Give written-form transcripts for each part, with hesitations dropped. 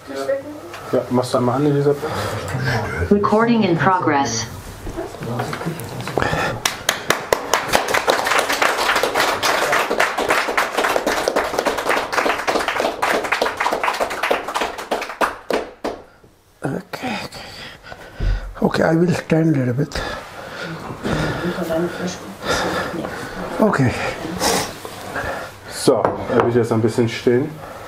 Ja, machst du einmal an, Elisabeth? Recording in progress. Okay, I will stand a little bit. Okay. So, er wird jetzt ein bisschen stehen.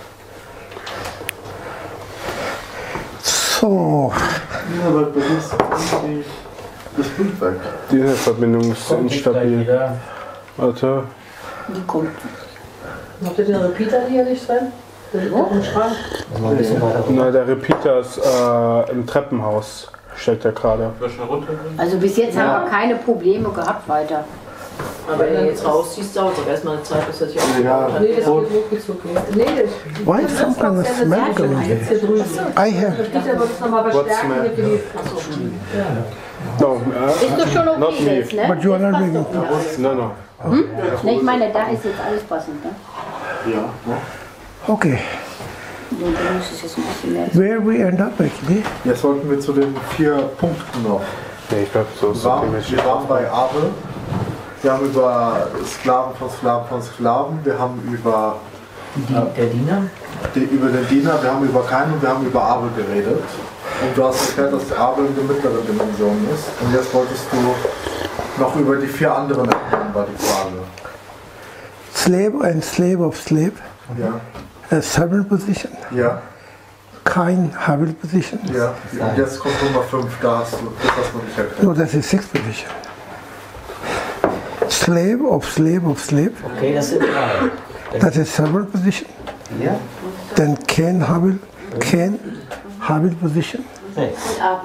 So. Ja, aber das ist das Blut weg. Die Internetverbindung ist instabil. Warte. Die kommt. Habt ihr den Repeater hier nicht drin? Der liegt auf dem Schrank. Na, der Repeater ist im Treppenhaus. Steckt er gerade. Also bis jetzt haben wir keine Probleme gehabt weiter. Aber wenn du jetzt rausziehst, dauert es auch erstmal eine Zeit, bis er sich aufgebaut hat. Nee, das geht ruckzuck. Nee, Why is some kind of smell coming here? I have. Repeater wird es nochmal verstärken. No, Ist doch schon not okay me. jetzt, ne? But you are not Passt doing doch wieder. No, no. Ne, ich meine, da ist jetzt alles passend, ne? Ja. Okay. So, dann muss es jetzt ein bisschen mehr. Where we end up actually? Jetzt sollten wir zu den 4 Punkten noch. Nee, ich glaube, so ist es okay. Wir waren bei Abel. Wir haben über Sklaven von Sklaven von Sklaven. Wir haben über der Diener. Über den Diener. Wir haben über Kain und wir haben über Abel geredet. Und du hast erklärt, dass Abel in der mittleren Dimension ist. Und jetzt wolltest du noch über die 4 anderen erklären, war die Frage. Slave and slave of slave. Ja. A servant position. Ja. Kain, Habil position. Ja. Und jetzt kommt Nummer 5, da hast du das noch nicht erklärt. No, that's a sixth position. Slave of slave of slave. Okay, das sind 3. That's a servant position. Ja. Then Cain, Habil position. 6.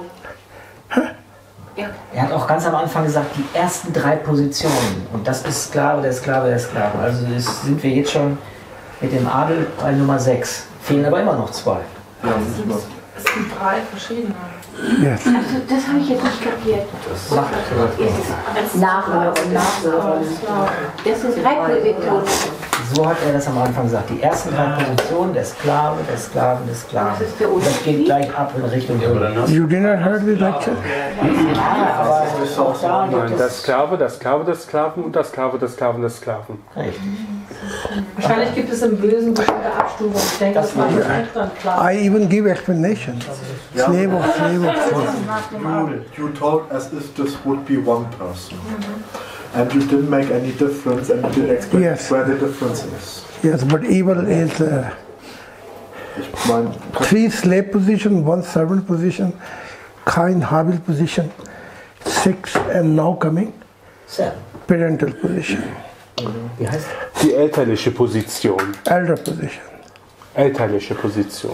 Er hat auch ganz am Anfang gesagt, die ersten 3 Positionen. Und das ist Sklave, der Sklave, der Sklave. Also sind wir jetzt schon mit dem Adel bei Nummer 6. Fehlen aber immer noch 2. Ja, Es gibt 3 verschiedene. Yes. Also das habe ich jetzt nicht kapiert. Nachhören. Das sind 3 Positionen. So hat er das am Anfang gesagt. Die ersten 3 Positionen, der Sklave, der Sklaven, der Sklaven. Das ist für uns. Das geht gleich ab in Richtung You did not heard the lecture? Ja, aber auch da Nein, gibt der es... Sklave, der Sklave des Sklaven und der Sklave des Sklaven des Sklaven. Richtig. Wahrscheinlich gibt es im Bösen bestimmte Abstufungen. Ich denke, das war jetzt nicht dann klar. I even give explanations. Slave of slave of slave. You told as if this would be one person. And you didn't make any difference and you didn't explain Yes. where the difference is. Yes, but evil is Ich meine, 3 slave position, 1 servant position, Kain, Habil position, 6 and now coming 7. parental position, Wie heißt Die elterliche Position. elder position. Elterliche Position.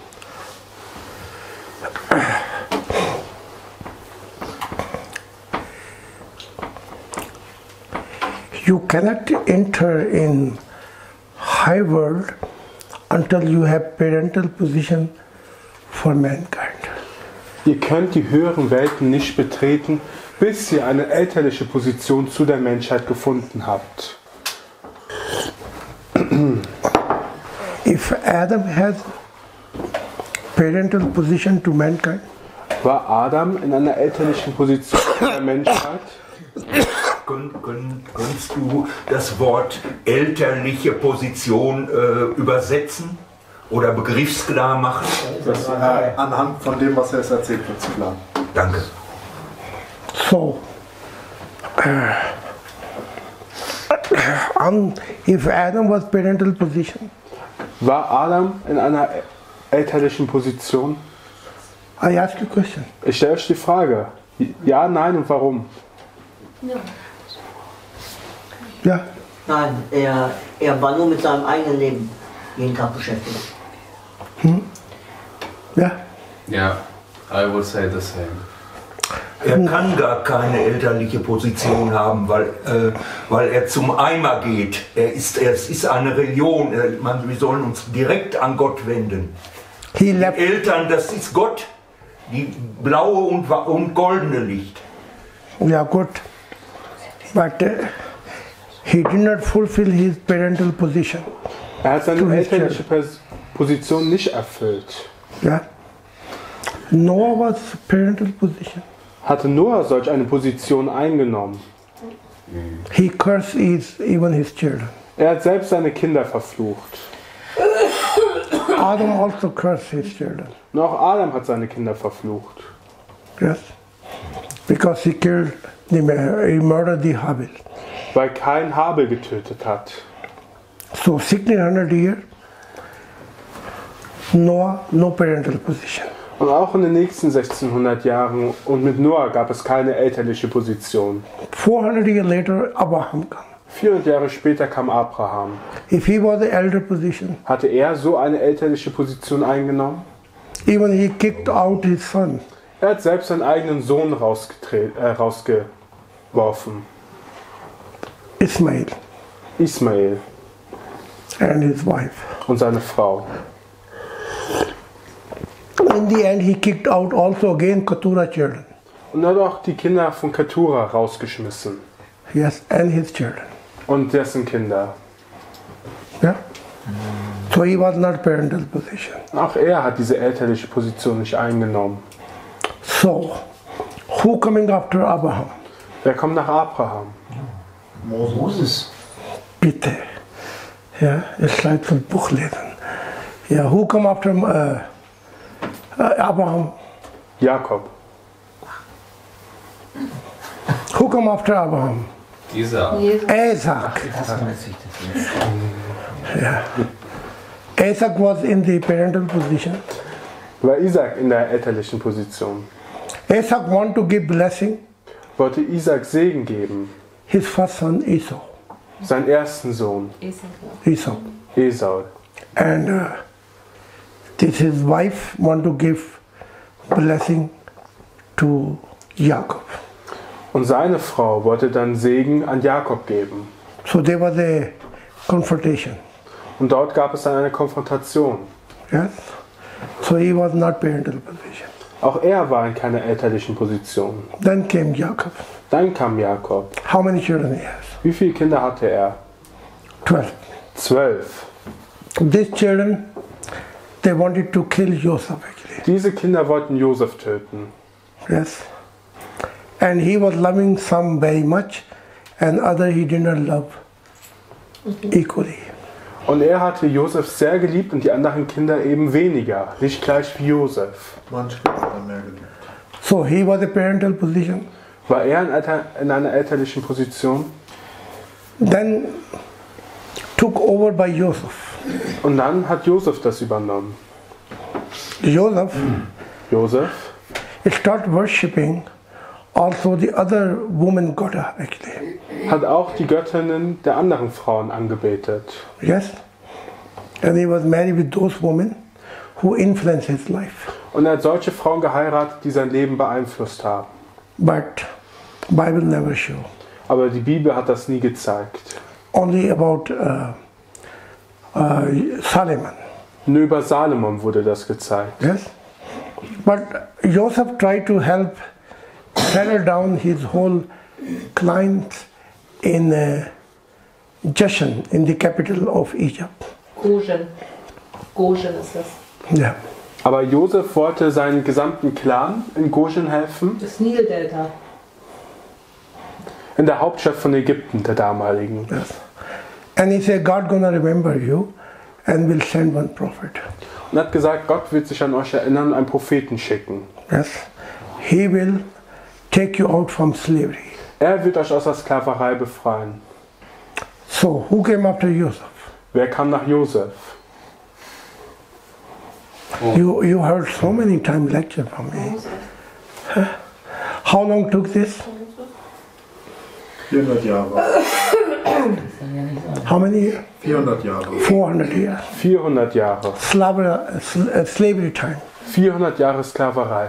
You cannot enter in high world until you have parental position for mankind. Ihr könnt die höheren Welten nicht betreten, bis ihr eine elterliche Position zu der Menschheit gefunden habt. If Adam has parental position to mankind, War Adam in einer elterlichen Position zu der Menschheit? Könntest du das Wort elterliche Position übersetzen oder begriffsklar machen? das, anhand von dem, was er jetzt erzählt wird, ist klar. Danke. so if Adam was parental position, War Adam in einer elterlichen Position? I ask you a question. Ich stelle euch die Frage. Ja, nein und warum? Yeah. Nein, er war nur mit seinem eigenen Leben jeden Tag beschäftigt. Yeah. Yeah, I would say the same. Er kann gar keine elterliche Position haben, weil er zum Eimer geht. Es ist eine Religion. Wir sollen uns direkt an Gott wenden. He Die left. Eltern, das ist Gott. Die blaue und goldene Licht. Yeah, good. But he did not fulfill his parental position. Er hat seine elterliche Position nicht erfüllt. Yeah. Noah was parental position. Hatte Noah solch eine Position eingenommen? He cursed even his children. Er hat selbst seine Kinder verflucht. Adam also cursed his children. Und auch Adam hat seine Kinder verflucht. Yes. Because he murdered the Habil. Weil Kain Habel getötet hat. So 1600 years, Noah, no parental position. Und auch in den nächsten 1600 Jahren und mit Noah gab es keine elterliche Position. 400 years later, Abraham came. 400 Jahre später kam Abraham. If he was the elder position, Hatte er so eine elterliche Position eingenommen? even he kicked out his son. Er hat selbst seinen eigenen Sohn rausgeworfen. Ismail Ismael and his wife. und seine Frau. In the end, he kicked out also again Keturah children. Und er hat auch die Kinder von Keturah rausgeschmissen. Yes, and his children. Und dessen Kinder. Yeah. So he was not parental position. Auch er hat diese elterliche Position nicht eingenommen. So, who coming after Abraham? Wer kommt nach Abraham? Moses. Bitte. Ja, it's like ein Buch lesen. Yeah, who come after Abraham? Jakob. Who come after Abraham? Isaac. Isaac. Yeah. Isaac was in the parental position. War Isaac in der elterlichen Position? Isaac wanted to give blessing Wollte Isaac Segen geben? his first son Esau. Seinen ersten Sohn, Esau. Esau. And his wife wanted to give blessing to Jacob. Und seine Frau wollte dann Segen an Jakob geben. So there was a confrontation. Und dort gab es dann eine Konfrontation. Yes. So he was not parental position. Auch er war in keiner elterlichen Position. Then came Jacob. Dann kam Jakob. How many children he has? Wie viele Kinder hatte er? 12. 12. These children, they wanted to kill Joseph actually. Diese Kinder wollten Josef töten. Yes. And he was loving some very much and other he did not love equally. Und er hatte Josef sehr geliebt und die anderen Kinder eben weniger. Nicht gleich wie Josef. Manche hat er mehr geliebt. So he was a parental position. War er in einer elterlichen Position? Then took over by Joseph. Und dann hat Josef das übernommen. Joseph Josef started worshipping also the other woman god actually. hat auch die Göttinnen der anderen Frauen angebetet. Yes. And he was married with those women who influenced his life. Und er hat solche Frauen geheiratet, die sein Leben beeinflusst haben. But Bible never show. Aber die Bibel hat das nie gezeigt. Only about Solomon. Nur über Salomon wurde das gezeigt. Yes. But Joseph tried to help settle down his whole clients in Goshen, in the capital of Egypt. Goshen. Goshen ist das. Yeah. Aber Josef wollte seinen gesamten Clan in Goshen helfen, Das Nildelta. in der Hauptstadt von Ägypten, der damaligen. Yes. And he said, God gonna remember you and will send one prophet. Und hat gesagt, Gott wird sich an euch erinnern und einen Propheten schicken. Yes. He will take you out from slavery. Er wird euch aus der Sklaverei befreien. So who came after Joseph? Wer kam nach Josef? You heard so many times lecture from me. Huh? How long took this? 400 Jahre. How many years? 400 Jahre. 400 years. 400 Jahre. Slavery time. 400 Jahre Sklaverei.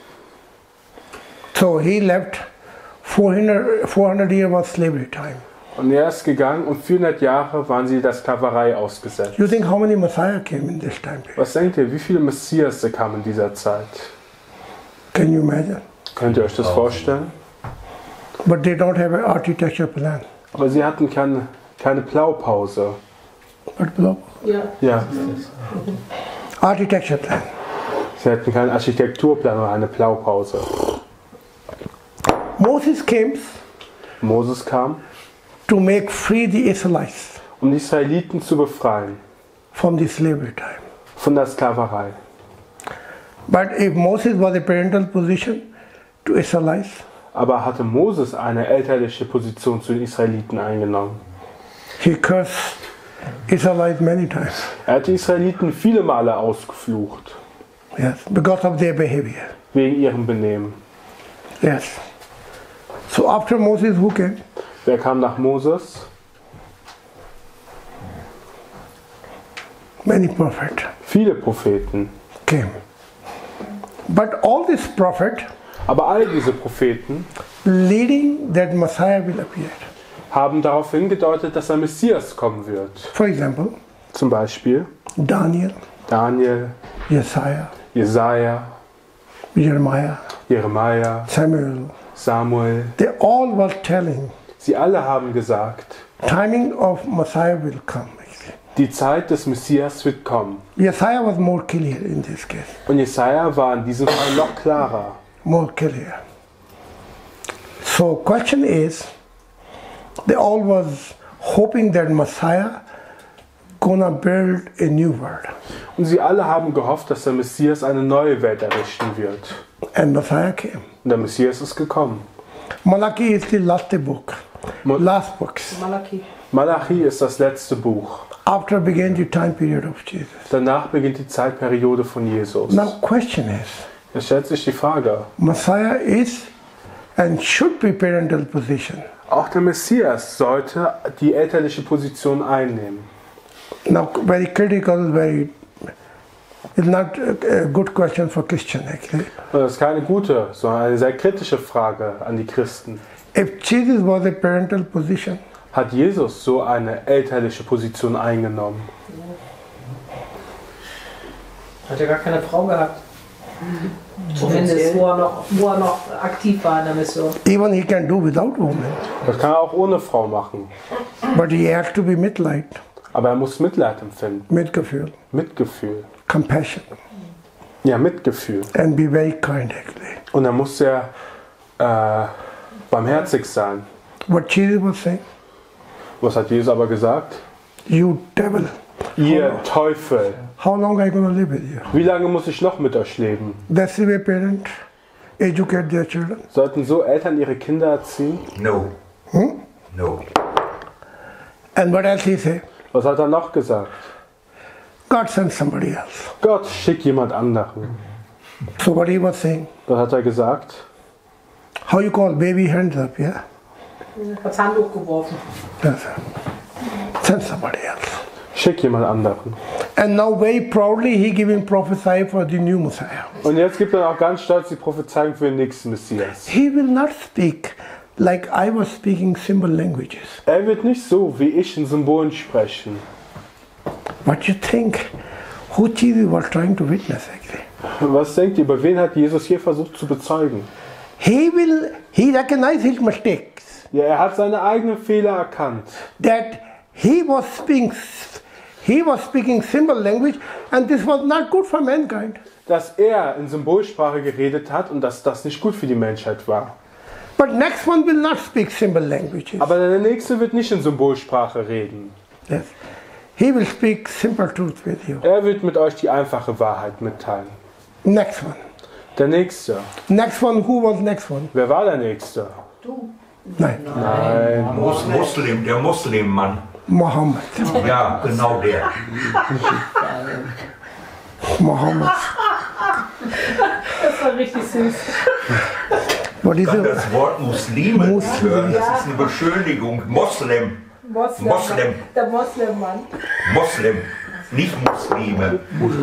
So he left 400 years was slavery time. Und er ist gegangen und 400 Jahre waren sie der Sklaverei ausgesetzt. You think how many Messiah came in this time period? Was denkt ihr, wie viele Messias kamen in dieser Zeit? Can you imagine? Könnt ihr euch das vorstellen? But they don't have an architecture plan. Aber sie hatten keine Blaupause. What below? Ja. Ja, Architecture plan. Sie hatten keinen Architekturplan oder eine Blaupause. Moses kam, to make free the Israelites um die Israeliten zu befreien from the slavery time. von der Sklaverei. But if Moses was a parental position to Israelites, aber hatte Moses eine elterliche Position zu den Israeliten eingenommen. He cursed Israelites many times. Er hat die Israeliten viele Male ausgeflucht. Yes, because of their behavior. Wegen ihrem Benehmen. Yes. So after Moses, who came? Wer kam nach Moses? Many prophets. Viele Propheten came. But all these prophets, aber all diese Propheten, leading that Messiah will appear, haben darauf hingedeutet, dass der Messias kommen wird. For example, zum Beispiel Daniel, Jesaja, Jeremiah, Samuel. They all were telling, sie alle haben gesagt, timing of Messiah will come. Die Zeit des Messias wird kommen. Jesaja was more clear in this case. Und Jesaja war in diesem Fall noch klarer. More clear. So question is, they all was hoping that Messiah gonna build a new world. Und sie alle haben gehofft, dass der Messias eine neue Welt errichten wird. And Messiah came. Und der Messias ist gekommen. Malachi is the last book. Last books. Malachi ist das letzte Buch. After began the time period of Jesus. Danach beginnt die Zeitperiode von Jesus. Now question is, es stellt sich die Frage, Messiah is and should be parental position. Auch der Messias sollte die elterliche Position einnehmen. Now very critical, it's not a good question for Christian actually. Das ist keine gute, sondern eine sehr kritische Frage an die Christen. If Jesus was a parental position, hat Jesus so eine elterliche Position eingenommen? Hat er gar keine Frau gehabt. Zumindest wo er noch aktiv war in der Mission. Even he can do without woman. Das kann er auch ohne Frau machen. But he has to be Mitleid. Aber er muss Mitleid empfinden. Mitgefühl. Compassion. Ja, Mitgefühl. And be very kind actually. Und er muss sehr barmherzig sein. What Jesus was saying? Was hat Jesus aber gesagt? You devil. Ihr Teufel. How long are you going to live with you? Wie lange muss ich noch mit euch leben? That's the way parents educate their children. Sollten so Eltern ihre Kinder erziehen? No. No. And what else he say? Was hat er noch gesagt? God send somebody else. Gott schickt jemand anderen. So what he was saying? Was hat er gesagt? How you call baby hands up, yeah? Hat's Handtuch geworfen. Yes. Send somebody else. Schick jemand anderen. And now very proudly he giving prophesy for the new Messiah. Und jetzt gibt er auch ganz stolz die Prophezeiung für den nächsten Messias. He will not speak like I was speaking symbol languages. Er wird nicht so wie ich in Symbolen sprechen. What you think? Who Jesus was trying to witness actually? Was denkt ihr, über wen hat Jesus hier versucht zu bezeugen? He recognized his mistakes. Ja, er hat seine eigenen Fehler erkannt. That he was speaking symbol language and this was not good for mankind. Dass er in Symbolsprache geredet hat und dass das nicht gut für die Menschheit war. But next one will not speak symbol languages. Aber der nächste wird nicht in Symbolsprache reden. Yes. He will speak simple truth with you. Er wird mit euch die einfache Wahrheit mitteilen. Next one. Der nächste. Next one, who was next one? Wer war der nächste? Du. Nein. Muslim, der Muslimmann. Mohammed. Ja, genau der. Mohammed. Das war richtig süß. Ich kann das Wort Muslime hören, das ist eine Beschönigung. Moslem. Der Moslemmann. Moslem, nicht Muslime.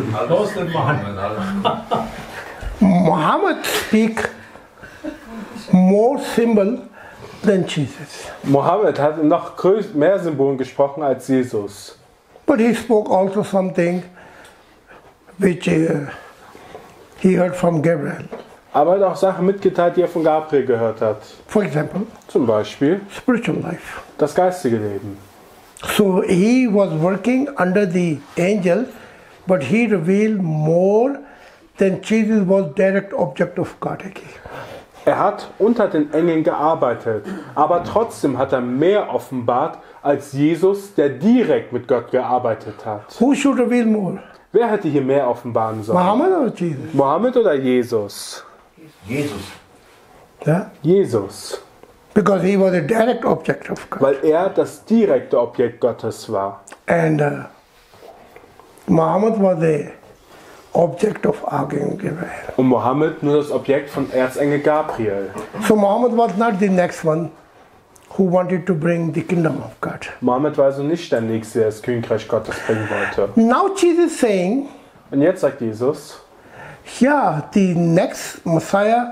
Muhammad speak more symbol than Jesus. Mohammed hat noch mehr Symbolen gesprochen als Jesus. But he spoke also something which he heard from Gabriel. Aber er hat auch Sachen mitgeteilt, die er von Gabriel gehört hat. For example, zum Beispiel spiritual life. Das geistige Leben. So he was working under the angel, but he revealed more then Jesus was direct object of God again. Er hat unter den Engeln gearbeitet, aber trotzdem hat er mehr offenbart als Jesus, der direkt mit Gott gearbeitet hat. Who should reveal more? Wer hätte hier mehr offenbaren sollen? Muhammad or Jesus? Mohammed oder Jesus? Jesus. Yeah? Jesus. Because he was a direct object of God. Weil er das direkte Objekt Gottes war. And Muhammad was the object of Archangel Gabriel. Und Mohammed nur das Objekt von Erzengel Gabriel. So Muhammad was not the next one who wanted to bring the kingdom of God. Mohammed war also nicht der Nächste, der das Königreich Gottes bringen wollte. Now Jesus saying, Und jetzt sagt Jesus, yeah, the next Messiah,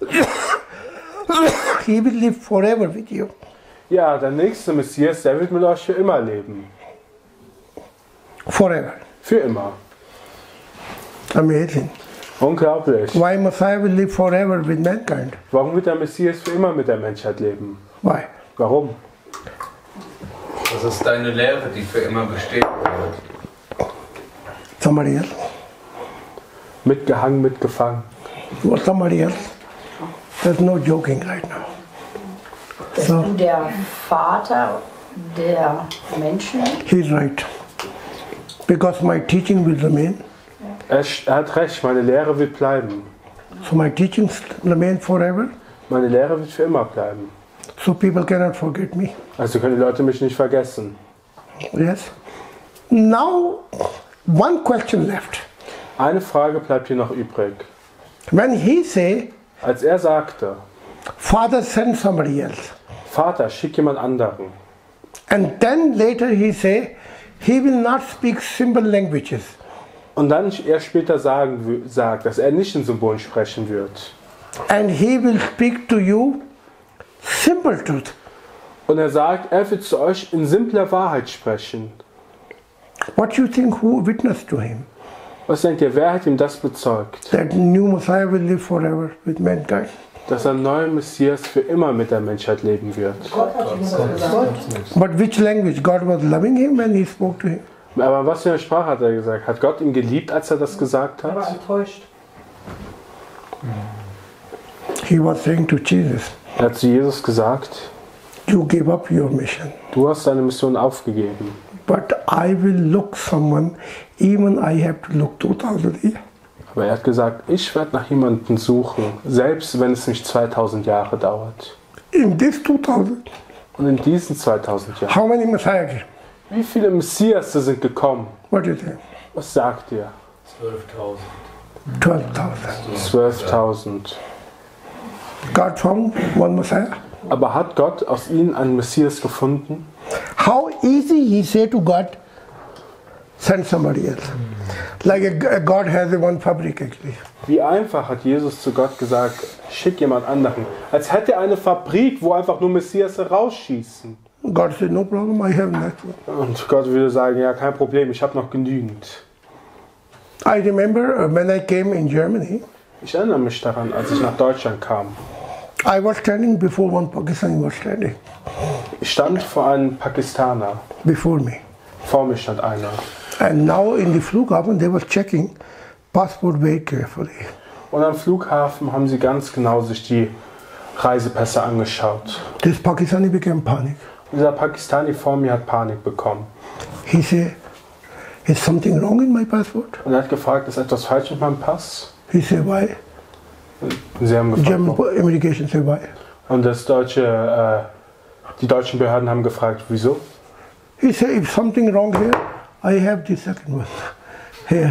he will live forever with you. ja, der nächste Messias, der wird mit euch für immer leben. Forever. Für immer. Amazing. Unglaublich. Why Messiah will live forever with mankind? Warum wird der Messias für immer mit der Menschheit leben? Why? Warum? Das ist deine Lehre, die für immer bestehen wird. Somebody else? Mitgehangen, mitgefangen. Or somebody else? There's no joking right now. Bist So, du der Vater der Menschen? he's right. Because my teaching will remain. Er hat recht, meine Lehre wird bleiben. So my teachings remain forever. Meine Lehre wird für immer bleiben. So people cannot forget me. Also können die Leute mich nicht vergessen. Yes. Now, one question left. Eine Frage bleibt hier noch übrig. When he say, Als er sagte, Father send somebody else. Vater, schick jemand anderen. And then later he say, he will not speak simple languages. Und dann er später sagt, dass er nicht in Symbolen sprechen wird. And he will speak to you simple truth. Und er sagt, er wird zu euch in simpler Wahrheit sprechen. What you think who witnessed to him? Was denkt ihr, wer hat ihm das bezeugt? That new Messiah will live forever with mankind. Dass ein neuer Messias für immer mit der Menschheit leben wird. Gott hat ihm das gesagt. But which language? God was loving him when he spoke to him. Aber was für eine Sprache hat er gesagt? Hat Gott ihn geliebt, als er das gesagt Er war hat? enttäuscht. He was saying to Jesus, Er hat zu Jesus gesagt, you gave up your mission. du hast deine Mission aufgegeben. But I will look someone, even I have to look 2000 years. Aber er hat gesagt, ich werde nach jemandem suchen, selbst wenn es nicht 2000 Jahre dauert. In this 2000, Und in diesen 2000 Jahren, how many Messiah came? wie viele Messias sind gekommen? What do you think? Was sagt ihr? 12.000. 12,000. 12.000. God found one Messiah. Aber hat Gott aus ihnen einen Messias gefunden? How easy he said to God, send somebody else. Like a God has a one fabric actually. Wie einfach hat Jesus zu Gott gesagt, schick jemand anderen. Als hätte er eine Fabrik, wo einfach nur Messias rausschießen. God said, no problem, I have next one. Und Gott würde sagen, ja, kein Problem, ich habe noch genügend. I remember when I came in Germany, Ich erinnere mich daran, als ich nach Deutschland kam. I was standing before one Pakistani was standing Ich stand vor einem Pakistaner. before me. Vor mir stand einer. And now in the Flughafen, they were checking passport very carefully. Und am Flughafen haben sie ganz genau sich die Reisepässe angeschaut. This Pakistani became panic. Und dieser Pakistani vor mir hat Panik bekommen. He said, is something wrong in my passport? Und er hat gefragt, ist etwas falsch mit meinem Pass? He said, why? Und sie haben German gefragt, immigration said, why? und die deutschen Behörden haben gefragt, wieso? He said, if something wrong here, I have the second one here.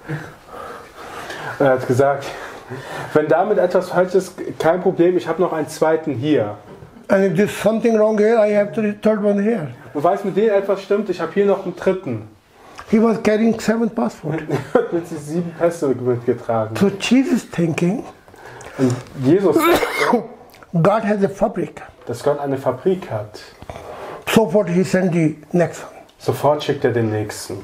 Er hat gesagt, wenn damit etwas falsch ist, kein Problem, ich habe noch einen zweiten hier. And if there's something wrong here, I have the third one here. Und falls mit denen etwas stimmt, ich habe hier noch einen dritten. He was carrying 7 passports. Er hat mit sich 7 Pässe mitgetragen. So Jesus thinking, Und Jesus, God has a fabric. dass Gott eine Fabrik hat. So forth he sent the next one. Sofort schickt er den nächsten.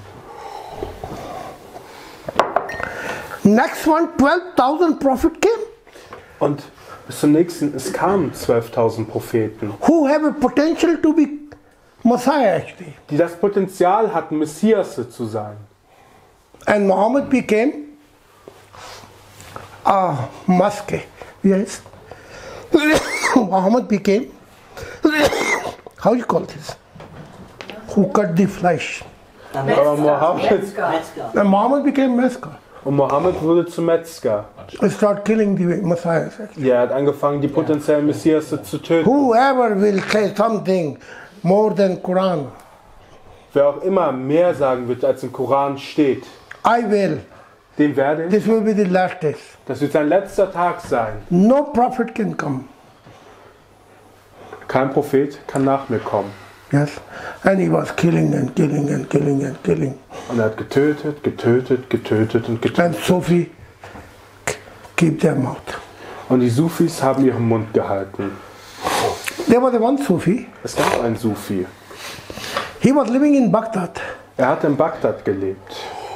Next one, 12,000 prophet came. Und bis zum nächsten, es kamen 12.000 Propheten, Who have a potential to be Messiah actually. die das Potenzial hatten, Messias zu sein. And Muhammad became mosque. Yes. Muhammad became, how you call this? Who cut the flesh? Aber Muhammad became Metzger. Und Mohammed wurde zum Metzger. He started killing the Messiahs. Ja, er hat angefangen, die potenziellen Messias zu töten. Whoever will say something more than Quran, Wer auch immer mehr sagen wird, als im Koran steht, I will. dem werde ich. This will be the last days. Das wird sein letzter Tag sein. No prophet can come. Kein Prophet kann nach mir kommen. Yes. And he was killing and killing and killing and killing. Und er hat getötet, getötet, getötet und getötet. And Sufi keep their mouth. Und die Sufis haben ihren Mund gehalten. There was one Sufi. Es gab einen Sufi. He was living in Baghdad. Er hat in Bagdad gelebt.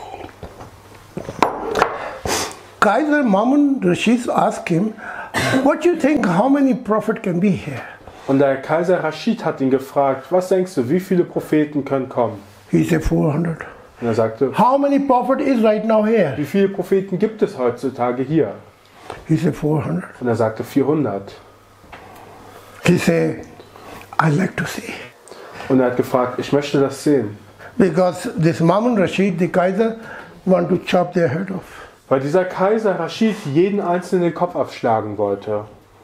Kaiser Mamun Rashid asked him, what do you think, how many prophets can be here? Und der Kaiser Rashid hat ihn gefragt, was denkst du, wie viele Propheten können kommen? He said 400. Und er sagte, How many prophets is right now here? wie viele Propheten gibt es heutzutage hier? He said 400. Und er sagte 400. He said, I like to see. Und er hat gefragt, ich möchte das sehen. Because this Mamun Rashid, the Kaiser, want to chop their head off. Weil dieser Kaiser Rashid jeden einzelnen den Kopf abschlagen wollte.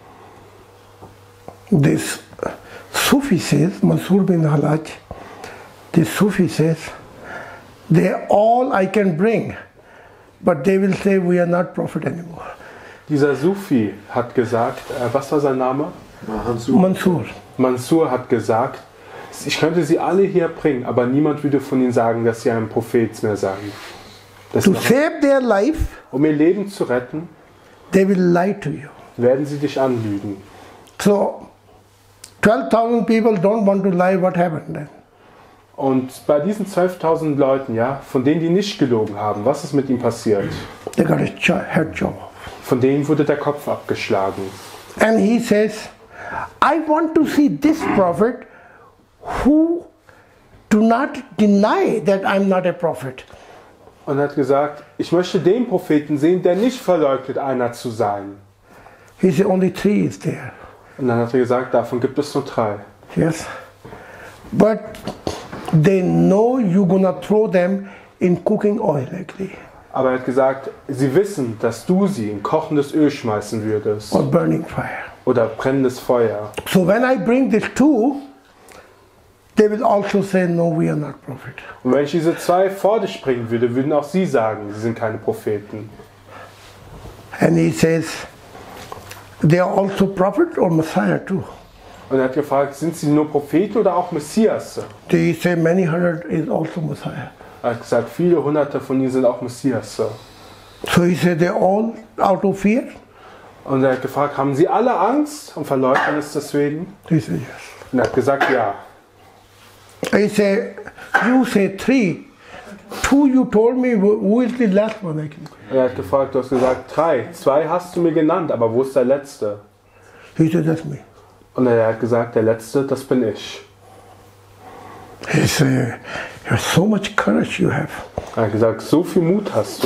This Sufi says, Mansur bin Halaj, this Sufi says, they're all I can bring, but they will say we are not prophet anymore. Dieser Sufi hat gesagt, was war sein Name? Mansur. Mansur hat gesagt, ich könnte sie alle hier bringen, aber niemand würde von ihnen sagen, dass sie ein Prophet mehr sagen. To save their life, um ihr Leben zu retten, they will lie to you. werden sie dich anlügen. So, 12,000 people don't want to lie, what happened then? Und bei diesen 12.000 Leuten, ja, von denen, die nicht gelogen haben, was ist mit ihnen passiert? They got a head chop off. Von denen wurde der Kopf abgeschlagen. And he says, I want to see this prophet who do not deny that I'm not a prophet. Und er hat gesagt, ich möchte den Propheten sehen, der nicht verleugnet, einer zu sein. He said, only 3 is there. Und dann hat er gesagt, davon gibt es nur 3. Yes. But they know you're gonna throw them in cooking oil actually. Aber er hat gesagt, sie wissen, dass du sie in kochendes Öl schmeißen würdest. Or burning fire. Oder brennendes Feuer. So when I bring these 2, they will also say, no, we are not prophet. Und wenn ich diese 2 vor dich bringen würde, würden auch sie sagen, sie sind keine Propheten. And he says, they are also prophet or Messiah too. Und er hat gefragt, sind sie nur Propheten oder auch Messias? They say many hundred is also Messiah. Er hat gesagt, viele hunderte von ihnen sind auch Messias. So he said, they're all out of fear? Und er hat gefragt, haben sie alle Angst und verleugnen es deswegen? He said, yes. Und er hat gesagt, ja. He said, you say 3. 2 you told me, who is the last one actually? Er hat gefragt, du hast gesagt 3. 2 hast du mir genannt, aber wo ist der Letzte? He said, that's me. Und er hat gesagt, der Letzte, das bin ich. He said, you have so much courage you have. Er hat gesagt, so viel Mut hast du.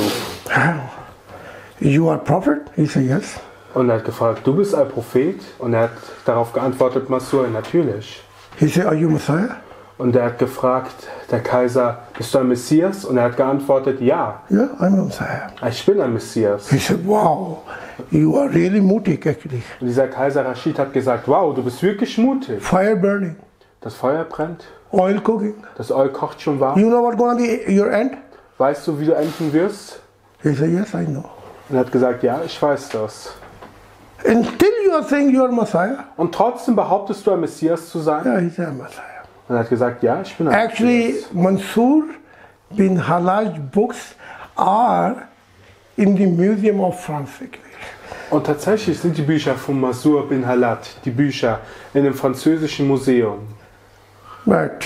You are prophet? He said, yes. Und er hat gefragt, du bist ein Prophet? Und er hat darauf geantwortet, Mansur, natürlich. He said, are you Messiah? Und er hat gefragt, der Kaiser, bist du ein Messias? Und er hat geantwortet, ja. Yeah, I'm a Messiah. Ich bin ein Messias. He said, wow, you are really mutig actually. Und dieser Kaiser Rashid hat gesagt, wow, du bist wirklich mutig. Fire burning. Das Feuer brennt. Oil cooking. Das Öl kocht schon warm. You know what's gonna be your end? Weißt du, wie du enden wirst? He said, yes, I know. Und er hat gesagt, ja, ich weiß das. And still you are saying you are Messiah? Und trotzdem behauptest du, ein Messias zu sein? Yeah, he said, I'm Messiah. Und er hat gesagt, ja, ich bin ein Actually, Messias. Mansur bin Halaj books are in the Museum of France actually. Und tatsächlich sind die Bücher von Mansur bin Halat, die Bücher in dem französischen Museum. But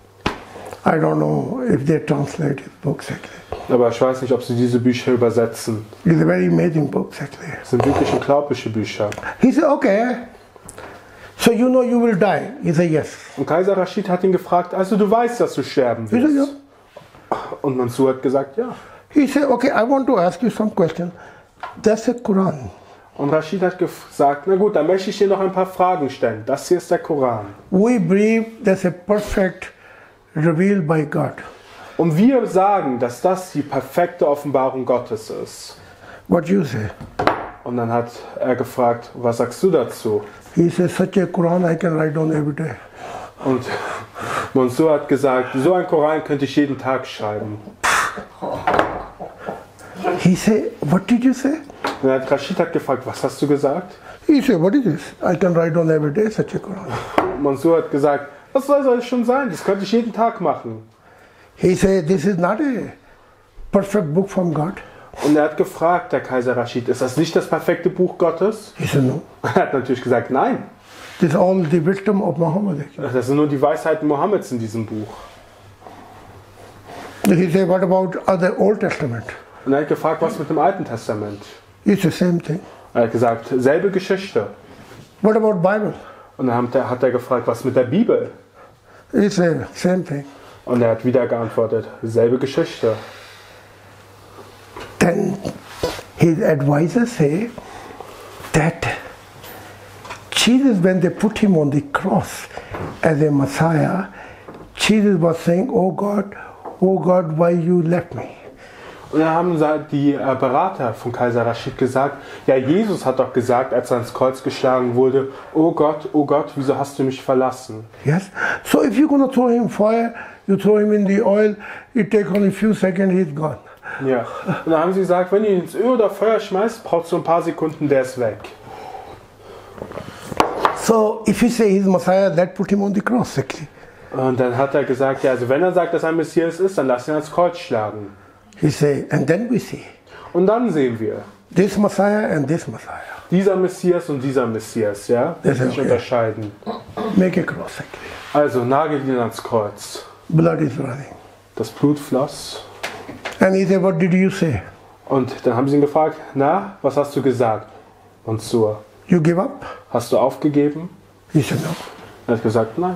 I don't know if they translate his books actually. Aber ich weiß nicht, ob sie diese Bücher übersetzen. It's a very amazing books actually. Das sind wirklich unglaubliche Bücher. He said, okay, so you know you will die. He said, yes. Und Kaiser Rashid hat ihn gefragt, also du weißt, dass du sterben He said, wirst. yeah. Und Mansur hat gesagt, ja. He said, okay, I want to ask you some question. That's the Quran. Und Rashid hat gesagt, na gut, dann möchte ich dir noch ein paar Fragen stellen. Das hier ist der Koran. We believe that's a perfect revealed by God. Und wir sagen, dass das die perfekte Offenbarung Gottes ist. What you say? Und dann hat er gefragt, was sagst du dazu? He says, such a Quran I can write down every day. Und Mansur hat gesagt, so ein Koran könnte ich jeden Tag schreiben. He said, what did you say? Und dann hat Rashid gefragt, was hast du gesagt? He said, what is this? I can write down every day such a Quran. Mansur hat gesagt, was soll das schon sein? Das könnte ich jeden Tag machen. He said, this is not a perfect book from God. Und er hat gefragt, der Kaiser Rashid, ist das nicht das perfekte Buch Gottes? He said, no. Er hat natürlich gesagt, nein. This is all the wisdom of Muhammad. Das sind nur die Weisheiten Mohammeds in diesem Buch. He said, what about other Old Testament? Und er hat gefragt, was mit dem Alten Testament? It's the same thing. Er hat gesagt, selbe Geschichte. What about Bible? Und dann hat er gefragt, was mit der Bibel? It's the same thing. Und er hat wieder geantwortet, selbe Geschichte. Then his advisors say that Jesus, when they put him on the cross as a Messiah, Jesus was saying, oh God, why you left me? Und dann haben die Berater von Kaiser Rashid gesagt, ja, Jesus hat doch gesagt, als er ans Kreuz geschlagen wurde, oh Gott, wieso hast du mich verlassen? Yes. So if you're going to throw him fire, you throw him in the oil, it takes only a few seconds, he's gone. Ja. Und dann haben sie gesagt, wenn du ihn ins Öl oder Feuer schmeißt, brauchst du ein paar Sekunden, der ist weg. So if you say he's Messiah, that put him on the cross actually. Und dann hat er gesagt, ja, also wenn er sagt, dass er ein Messias ist, dann lass ihn ans Kreuz schlagen. He say, and then we see Und dann sehen wir, this Messiah and this Messiah. dieser Messias und dieser Messias, ja, die Das ist sich okay. unterscheiden. Make a cross actually. Also nagelt ihn ans Kreuz. Blood is running. Das Blut floss. And he said, what did you say? Und dann haben sie ihn gefragt, na, was hast du gesagt? Mansur, You give up? hast du aufgegeben? He said, no. Er hat gesagt, nein.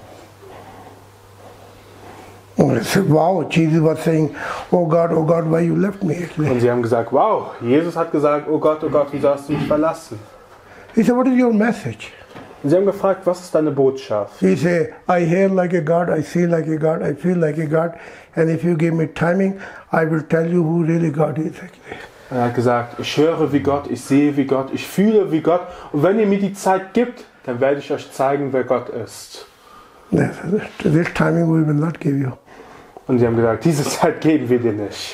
And I said, wow, Jesus was saying, oh God, why you left me actually. Und sie haben gesagt, wow, Jesus hat gesagt, oh Gott, wieso hast du mich verlassen? He said, what is your message? Und sie haben gefragt, was ist deine Botschaft? He said, I hear like a God, I see like a God, I feel like a God, and if you give me timing, I will tell you who really God is actually. Er hat gesagt, ich höre wie Gott, ich sehe wie Gott, ich fühle wie Gott. Und wenn ihr mir die Zeit gibt, dann werde ich euch zeigen, wer Gott ist. This timing we will not give you. Und sie haben gesagt, diese Zeit geben wir dir nicht.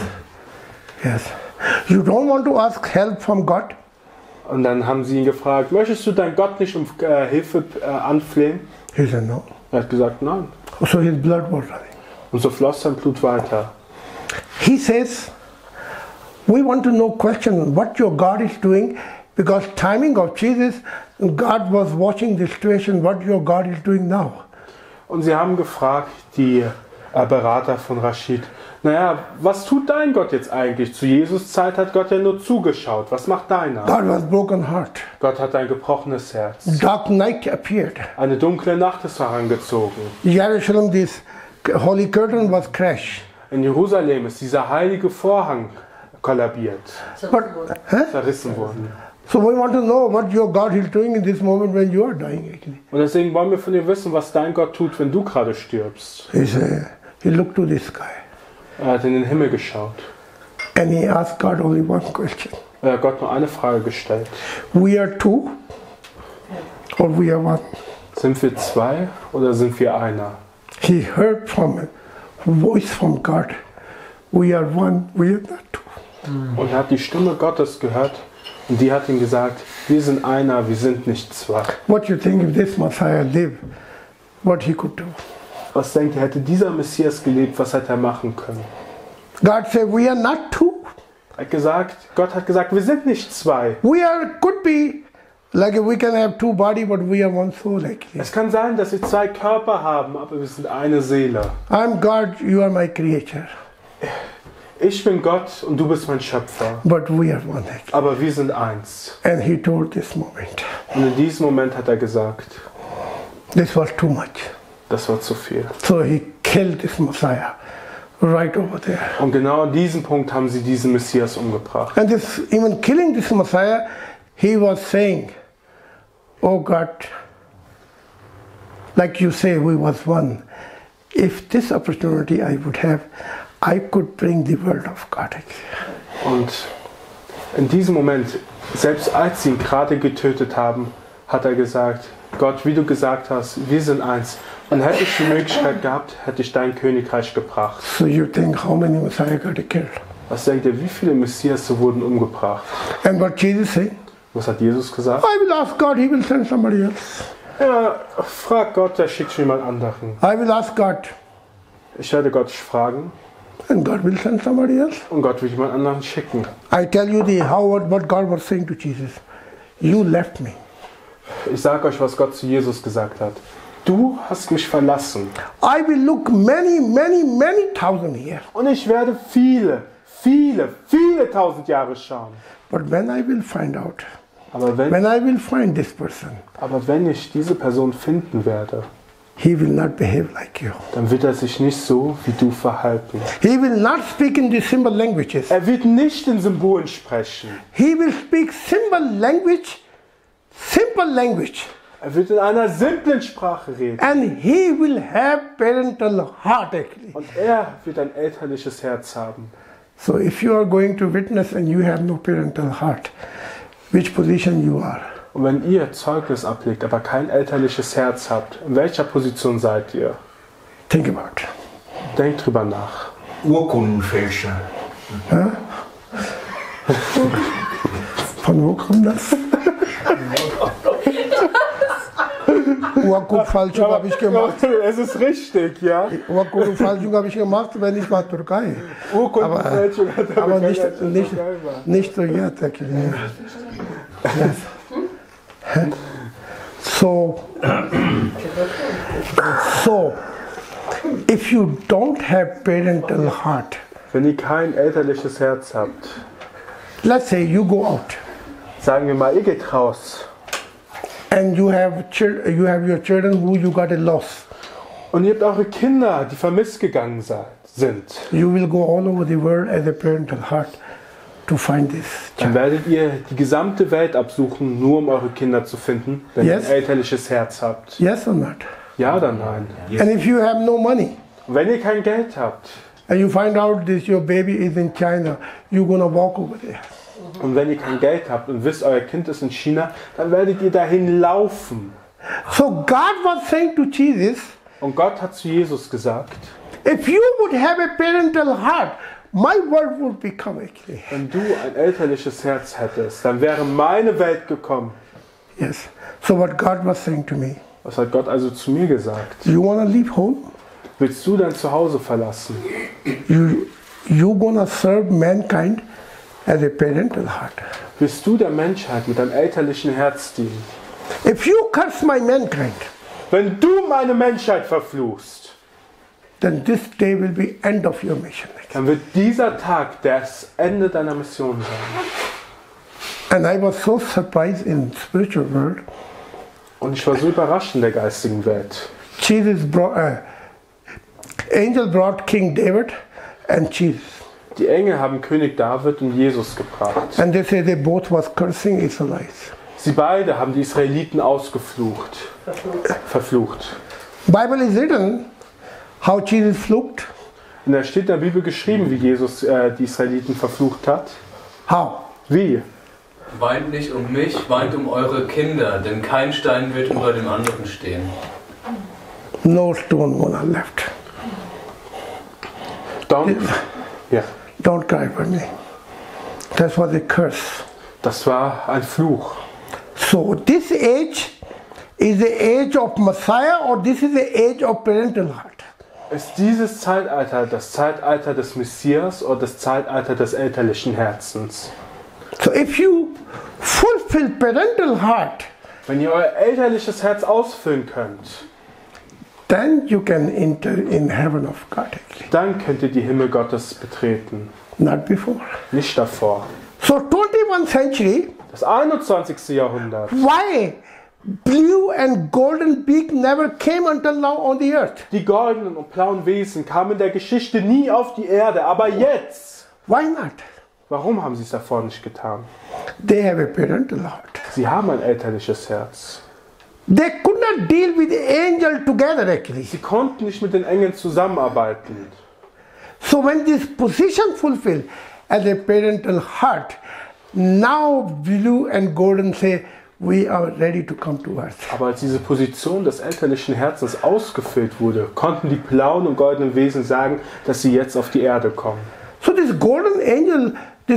Yes. You don't want to ask help from God? Und dann haben sie ihn gefragt, möchtest du deinen Gott nicht um Hilfe anflehen? He said, no. Er hat gesagt, nein. So his blood was running. Und so floss sein Blut weiter. He says, we want to know question what your God is doing, because timing of Jesus, God was watching the situation, what your God is doing now. Und sie haben gefragt, die Berater von Rashid, naja, was tut dein Gott jetzt eigentlich? Zu Jesus Zeit hat Gott ja nur zugeschaut. Was macht deiner? God was broken heart. Gott hat ein gebrochenes Herz. Dark night appeared. Eine dunkle Nacht ist herangezogen. Jerusalem, this holy curtain was crashed. In Jerusalem ist dieser heilige Vorhang kollabiert, But, zerrissen worden. so we want to know what your God is doing in this moment when you are dying actually. Und deswegen wollen wir von dir wissen, was dein Gott tut, wenn du gerade stirbst. He looked to the sky Er hat in den Himmel geschaut. and he asked God only one question. Er hat Gott nur eine Frage gestellt. We are two or we are one? Sind wir zwei oder sind wir einer? He heard from a voice from God. We are one, we are not two. Und er hat die Stimme Gottes gehört und die hat ihm gesagt, wir sind einer, wir sind nicht zwei. What you think if this Messiah lived, what he could do? Was denkt ihr, hätte dieser Messias gelebt, was hätte er machen können? God said, we are not two. Gott hat gesagt, wir sind nicht zwei. We are, could be, like we can have two body, but we are one soul actually. Es kann sein, dass wir zwei Körper haben, aber wir sind eine Seele. I'm God, you are my creator. Ich bin Gott und du bist mein Schöpfer. But we are one actually. Aber wir sind eins. And he told this moment. Und in diesem Moment hat er gesagt, This was too much. das war zu viel. So he killed this Messiah right over there. Und genau an diesem Punkt haben sie diesen Messias umgebracht. And this, even killing this Messiah, he was saying, oh God, like you say, we was one. If this opportunity I would have, I could bring the word of God. Und in diesem Moment, selbst als sie ihn gerade getötet haben, hat er gesagt, Gott, wie du gesagt hast, wir sind eins. Und hätte ich die Möglichkeit gehabt, hätte ich dein Königreich gebracht. So you think how many Messiah got killed? Was denkt ihr, wie viele Messias wurden umgebracht? And what Jesus said? Was hat Jesus gesagt? I will ask God, he will send somebody else. Ja, frag Gott, der schickt jemand anderen. I will ask God, Ich werde Gott fragen and God will send somebody else. und Gott wird jemand anderen schicken. I tell you what God was saying to Jesus. You left me. Ich sage euch, was Gott zu Jesus gesagt hat. Du hast mich verlassen. I will look many thousand years. Und ich werde viele tausend Jahre schauen. But when I will find out, Aber when I will find this person, wenn ich diese Person finden werde, he will not behave like you. dann wird er sich nicht so wie du verhalten. He will not speak in the symbol languages. Er wird nicht in Symbolen sprechen. He will speak simple language. Er wird in einer simplen Sprache reden. And he will have parental heart actually. Und er wird ein elterliches Herz haben. So if you are going to witness and you have no parental heart, which position you are? Und wenn ihr Zeugnis ablegt, aber kein elterliches Herz habt, in welcher Position seid ihr? Think about. Denkt drüber nach. Urkundenfälscher. Ja? Von wo kommt das? Urkundenfälschung habe ich gemacht. Es ist richtig, ja. Urkundenfälschung habe ich gemacht, wenn ich war Türkei. Urkundenfälschung hat er aber nicht nicht so jetzt. Yes. So, if you don't have parental heart, wenn ihr kein elterliches Herz habt, let's say you go out. Sagen wir mal, ihr geht raus. And you have your children who you got a loss. Und ihr habt eure Kinder, die vermisst gegangen sind. You will go all over the world as a parental heart to find this. Dann werdet ihr die gesamte Welt absuchen, nur um eure Kinder zu finden, wenn ihr ein elterliches Herz habt. Yes or not? Ja oder nein? Yes. And if you have no money. Und wenn ihr kein Geld habt. And you find out that your baby is in China, you're gonna walk over there. Und wenn ihr kein Geld habt und wisst, euer Kind ist in China, dann werdet ihr dahin laufen. So God was saying to Jesus, und Gott hat zu Jesus gesagt, if you would have a parental heart, my world would become actually. Wenn du ein elterliches Herz hättest, dann wäre meine Welt gekommen. Yes. So what God was saying to me. Was hat Gott also zu mir gesagt? You wanna leave home? Willst du dein Zuhause verlassen? You gonna serve mankind as a parental heart. Wirst du der Menschheit mit einem elterlichen Herz dienen? If you curse my mankind, wenn du meine Menschheit verfluchst, then this day will be end of your mission. Dann wird dieser Tag das Ende deiner Mission sein. And I was so surprised in spiritual world. Und ich war so überrascht in der geistigen Welt. Angel brought King David and Jesus. Die Engel haben König David und Jesus gebracht. And they say they both was cursing Israelites. Sie beide haben die Israeliten ausgeflucht, verflucht. Bible is written how Jesus flucht. Und da steht in der Bibel geschrieben, wie Jesus die Israeliten verflucht hat. How? Wie? Weint nicht um mich, weint um eure Kinder, denn kein Stein wird über dem anderen stehen. No stone wanna left. Don't cry for me. That was a curse. Das war ein Fluch. So this age is the age of Messiah, or this is the age of parental heart? Ist dieses Zeitalter das Zeitalter des Messias oder das Zeitalter des elterlichen Herzens? So if you fulfill parental heart, wenn ihr euer elterliches Herz ausfüllen könnt, then you can enter in heaven of God. Dann könnt ihr die Himmel Gottes betreten. Not before. Nicht davor. So 21st century. Das 21. Jahrhundert. Why blue and golden being never came until now on the earth. Die goldenen und blauen Wesen kamen in der Geschichte nie auf die Erde, aber jetzt. Why not? Warum haben sie es davor nicht getan? They have a parental heart. Sie haben ein elterliches Herz. They could not deal with the angel together actually. Sie konnten nicht mit den Engeln zusammenarbeiten. So when this position fulfilled as a parental heart, now blue and golden say, we are ready to come to earth. Aber als diese Position des elterlichen Herzens ausgefüllt wurde, konnten die blauen und goldenen Wesen sagen, dass sie jetzt auf die Erde kommen. So this golden angel,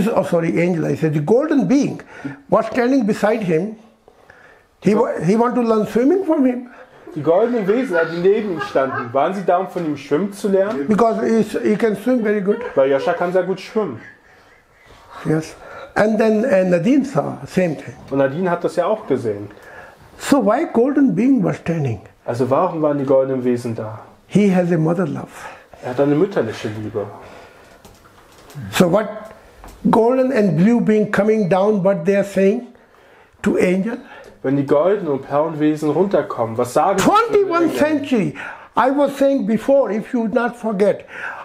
the golden being was standing beside him. He want to learn swimming from him. Die goldenen Wesen, die neben ihm standen, waren sie da, um von ihm schwimmen zu lernen? Because he can swim very good. Weil Joscha kann sehr gut schwimmen. Yes. And then Nadine saw same thing. Und Nadine hat das ja auch gesehen. So why golden being was standing? Also warum waren die goldenen Wesen da? He has a mother love. Er hat eine mütterliche Liebe. So what golden and blue being coming down, what they are saying to angel? Wenn die goldenen und blauen Wesen runterkommen, was sagen sie? 21st century. I was saying before, if you not forget,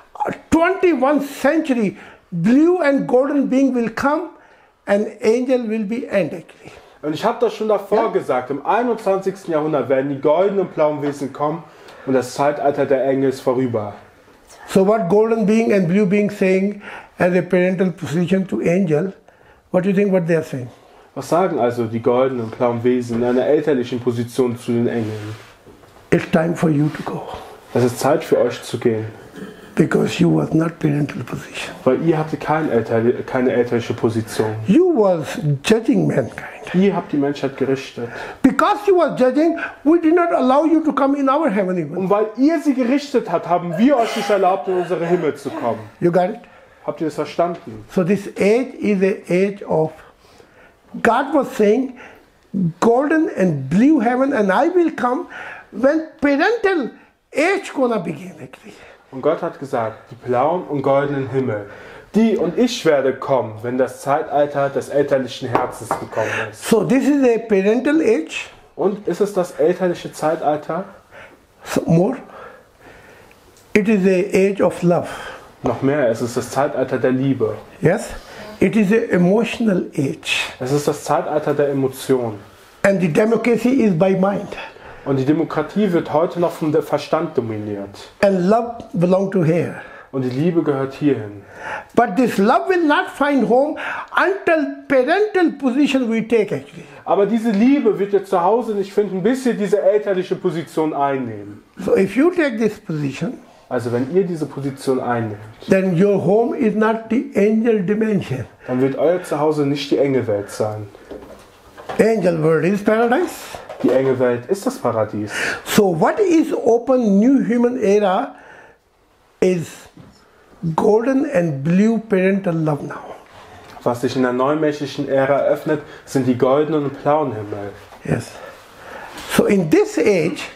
21st century, blue and golden being will come and angel will be end actually. Und ich habe das schon davor gesagt, im 21. Jahrhundert werden die goldenen und blauen Wesen kommen und das Zeitalter der Engel ist vorüber. So what golden being and blue being saying as a parental position to angel, what do you think what they are saying? Was sagen also die goldenen und blauen Wesen in einer elterlichen Position zu den Engeln? It's time for you to go. Es ist Zeit für euch zu gehen. Because you was not parental position. Weil ihr hatte keine elterliche Position. You was judging mankind. Ihr habt die Menschheit gerichtet. Because you was judging, we did not allow you to come in our heaven even. Und weil ihr sie gerichtet habt, haben wir euch nicht erlaubt, in unsere Himmel zu kommen. You got it? Habt ihr das verstanden? So this age is the age of, God was saying, golden and blue heaven, and I will come when parental age gonna begin actually. Und Gott hat gesagt, die blauen und goldenen Himmel, die und ich werde kommen, wenn das Zeitalter des elterlichen Herzens gekommen ist. So this is a parental age. Und ist es das elterliche Zeitalter? So more. It is the age of love. Noch mehr, es ist das Zeitalter der Liebe. Yes. It is an emotional age. Es ist das Zeitalter der Emotionen. And the democracy is by mind. Und die Demokratie wird heute noch vom Verstand dominiert. And love belongs to here. Und die Liebe gehört hierhin. But this love will not find home until parental position we take actually. Aber diese Liebe wird ihr zu Hause nicht finden, bis ihr diese elterliche Position einnehmen. So if you take this position, also wenn ihr diese Position einnehmt, then your home is not the angel dimension. Dann wird euer Zuhause nicht die Engelwelt sein. Angel world is paradise. Die Engelwelt ist das Paradies. So what is open new human era is golden and blue parental love now. Was sich in der neumenschlichen Ära öffnet, sind die goldenen und blauen Himmel. Yes. So in this age,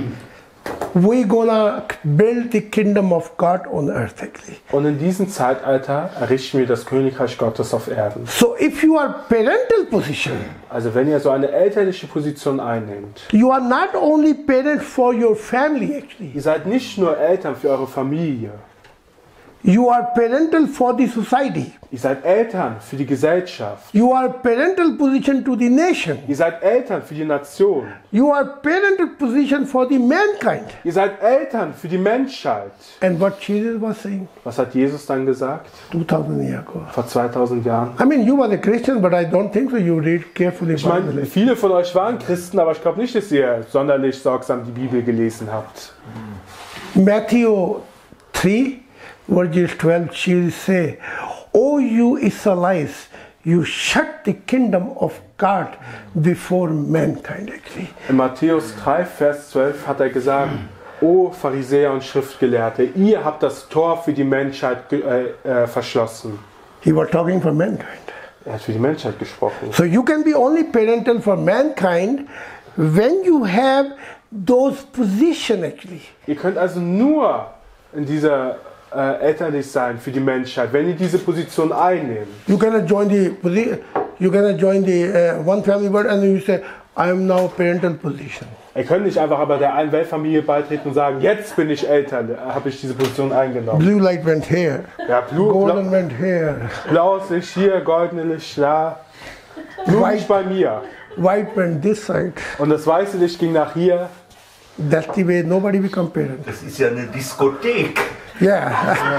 we're gonna build the kingdom of God on earth actually. Und in diesem Zeitalter errichten wir das Königreich Gottes auf Erden. So if you are parental position, also wenn ihr so eine elterliche Position einnehmt, you are not only parent for your family actually. Ihr seid nicht nur Eltern für eure Familie. You are parental for the society. Ihr seid Eltern für die Gesellschaft. You are parental position to the nation. Ihr seid Eltern für die Nation. You are parental position for the mankind. Ihr seid Eltern für die Menschheit. And what Jesus was saying? Was hat Jesus dann gesagt? 2000 years ago. Vor 2000 Jahren. I mean, you were a Christian, but I don't think so. You read carefully. Ich meine, viele von euch waren Christen, aber ich glaube nicht, dass ihr sonderlich sorgsam die Bibel gelesen habt. Matthew 3. Verse 12, she say, "O you Israelites, you shut the kingdom of God before mankind." Actually. In Matthäus 3, Vers 12 hat er gesagt, O Pharisäer und Schriftgelehrte, ihr habt das Tor für die Menschheit verschlossen. He was talking for mankind. Er hat für die Menschheit gesprochen. So you can be only parental for mankind when you have those position actually. Ihr könnt also nur in dieser elterlich sein für die Menschheit, wenn ihr diese Position einnehmt. You cannot join the one family word and you say, I am now parental position. Er könnte nicht einfach aber der einen Weltfamilie beitreten und sagen, jetzt bin ich älter, habe ich diese Position eingenommen. Blue light went here. Ja, Golden went here. blaues Licht hier, goldenes Licht da. Nur nicht bei mir. White went this side. Und das weiße Licht ging nach hier. That's the way nobody become parent. Das ist ja eine Diskothek. Yeah.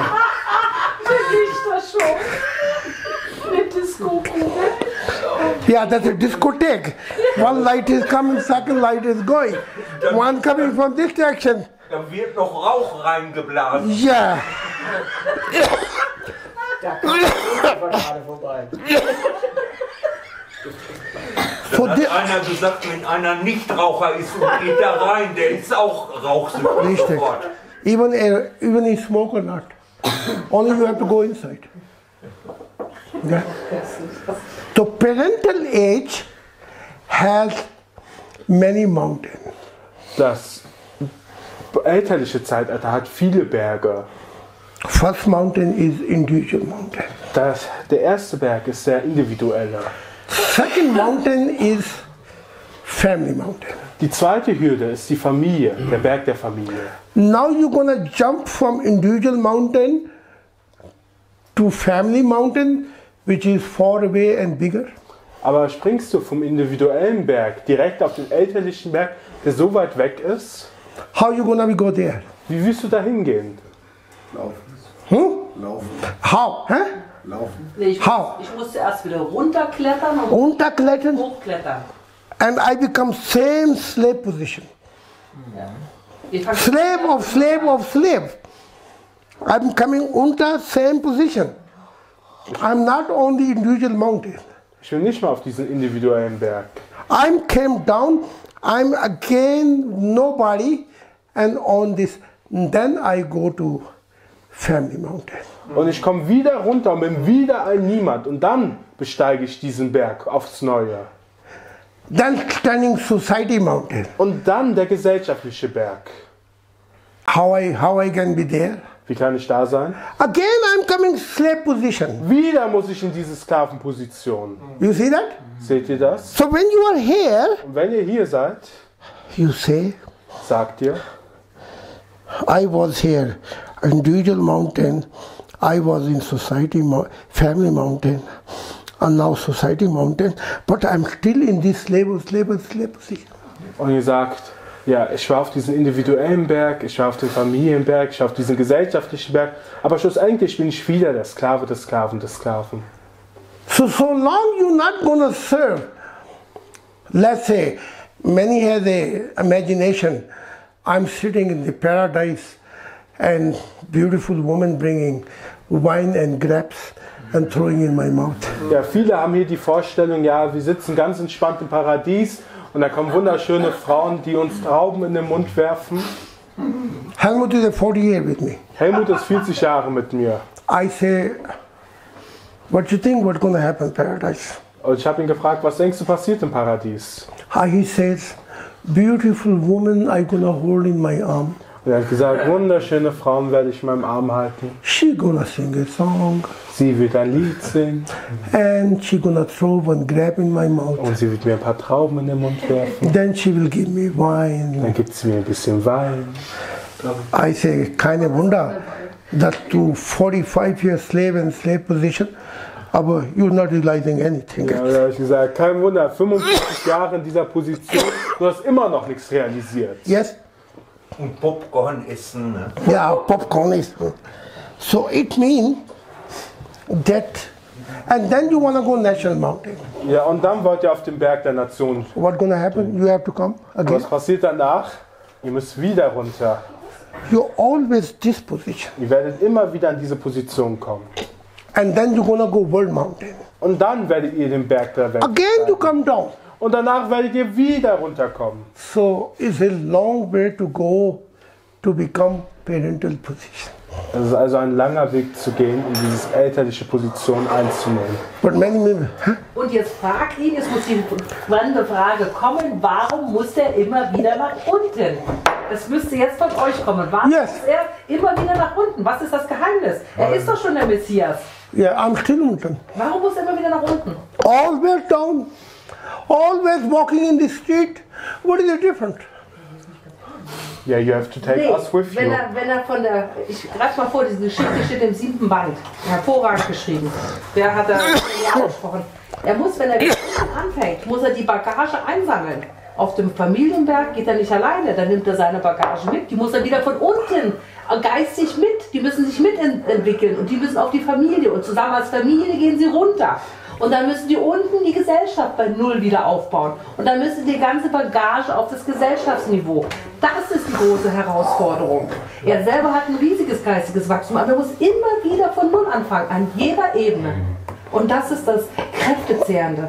Yeah, that's a discotheque. One light is coming, second light is going. One coming from this direction. Da wird noch Rauch reingeblasen. Yeah. Da kommt der gerade vorbei. So Hat this, einer gesagt, wenn einer Nichtraucher ist und geht da rein, der ist auch rauchsüchtig Richtig. sofort. even he smoke or not, only you have to go inside. Yeah. So parental age has many mountains. Das elterliche Zeitalter hat viele Berge. First mountain is individual mountain. Der erste Berg ist der individuelle. Second mountain is family mountain. Die zweite Hürde ist die Familie, der Berg der Familie. Now you're gonna jump from individual mountain to family mountain, which is far away and bigger. Aber springst du vom individuellen Berg direkt auf den elterlichen Berg, der so weit weg ist, How you gonna go there? wie willst du da hingehen? Laufen. How? Huh? Laufen. Nee, How? ich musste erst wieder runterklettern und Unterklettern, hochklettern. and I become same slave position. Ich fang- Slave of slave of slave. I'm coming unter same position. I'm not on the individual mountain. Ich will nicht mal auf diesen individuellen Berg. I'm came down. I'm again nobody, and on this, then I go to family mountain. Und ich komme wieder runter und bin wieder ein Niemand. Und dann besteige ich diesen Berg aufs Neue. Then standing society mountain. Und dann der gesellschaftliche Berg. How I can be there? Wie kann ich da sein? Again I'm coming slave position. Wieder muss ich in diese Sklavenposition. You see that? Seht ihr das? So when you are here, Und wenn ihr hier seid, you say, sagt ihr, I was here, individual mountain. I was in society, family mountain, and now society mountain. But I'm still in this slave position. und ihr sagt, ja, ich war auf diesen individuellen Berg, ich war auf den Familienberg, ich war auf diesen gesellschaftlichen Berg, aber schlussendlich bin ich wieder der Sklave des Sklaven des Sklaven. So long you're not gonna serve. Let's say, many have the imagination. I'm sitting in the paradise, and beautiful woman bringing wine and grapes and throwing in my mouth. Ja, viele haben hier die Vorstellung, ja, wir sitzen ganz entspannt im Paradies und da kommen wunderschöne Frauen, die uns Trauben in den Mund werfen. Helmut is 40 years with me. Helmut ist 40 Jahre mit mir. I say, what you think what's gonna happen in paradise? Und ich habe ihn gefragt, was denkst du passiert im Paradies? He says, beautiful woman I gonna hold in my arm. Und er hat gesagt, wunderschöne Frauen werde ich in meinem Arm halten. She gonna sing a song, Sie wird ein Lied singen and she gonna throw one grape in my mouth. und sie wird mir ein paar Trauben in den Mund werfen. Then she will give me wine. Dann gibt sie mir ein bisschen Wein. I say, keine Wunder, that to 45 years slave and slave position, aber you're not realizing anything. Ja, da habe ich gesagt, kein Wunder, 55 Jahre in dieser Position, du hast immer noch nichts realisiert. Yes? Und Popcorn essen. Ne? Yeah, popcorn is. So it means that, and then you want to go national mountain. Ja, und dann wollt ihr auf den Berg der Nation. What gonna happen? You have to come again. Was passiert danach? Ihr müsst wieder runter. You're always this position. Ihr werdet immer wieder in diese Position kommen. And then you're gonna go world mountain. Und dann werdet ihr den Berg der Welt Again you besteigen. come down. Und danach werdet ihr wieder runterkommen. So it's a long way to go to become parental position. Es ist also ein langer Weg zu gehen, um diese elterliche Position einzunehmen. But many people, Und jetzt frag ihn, es muss die spannende Frage kommen, warum muss er immer wieder nach unten? Das müsste jetzt von euch kommen. Warum Yes. muss er immer wieder nach unten? Was ist das Geheimnis? Er ist doch schon der Messias. yeah, I'm still unten. Warum muss er immer wieder nach unten? Always down. always walking in the street. What is the difference? Yeah, you have to take us with wenn you. er von der, ich greife mal vor, diese Geschichte steht im 7. Band, hervorragend geschrieben. Wer hat da ausgesprochen? Er muss, wenn er anfängt, muss er die Bagage einsammeln. Auf dem Familienberg geht er nicht alleine, dann nimmt er seine Bagage mit, die muss er wieder von unten geistig mit, die müssen sich mitentwickeln und die müssen auf die Familie und zusammen als Familie gehen sie runter. Und dann müssen die unten die Gesellschaft bei Null wieder aufbauen. Und dann müssen die ganze Bagage auf das Gesellschaftsniveau. Das ist die große Herausforderung. Er selber hat ein riesiges geistiges Wachstum, aber er muss immer wieder von Null anfangen, an jeder Ebene. Und das ist das Kräftezehrende.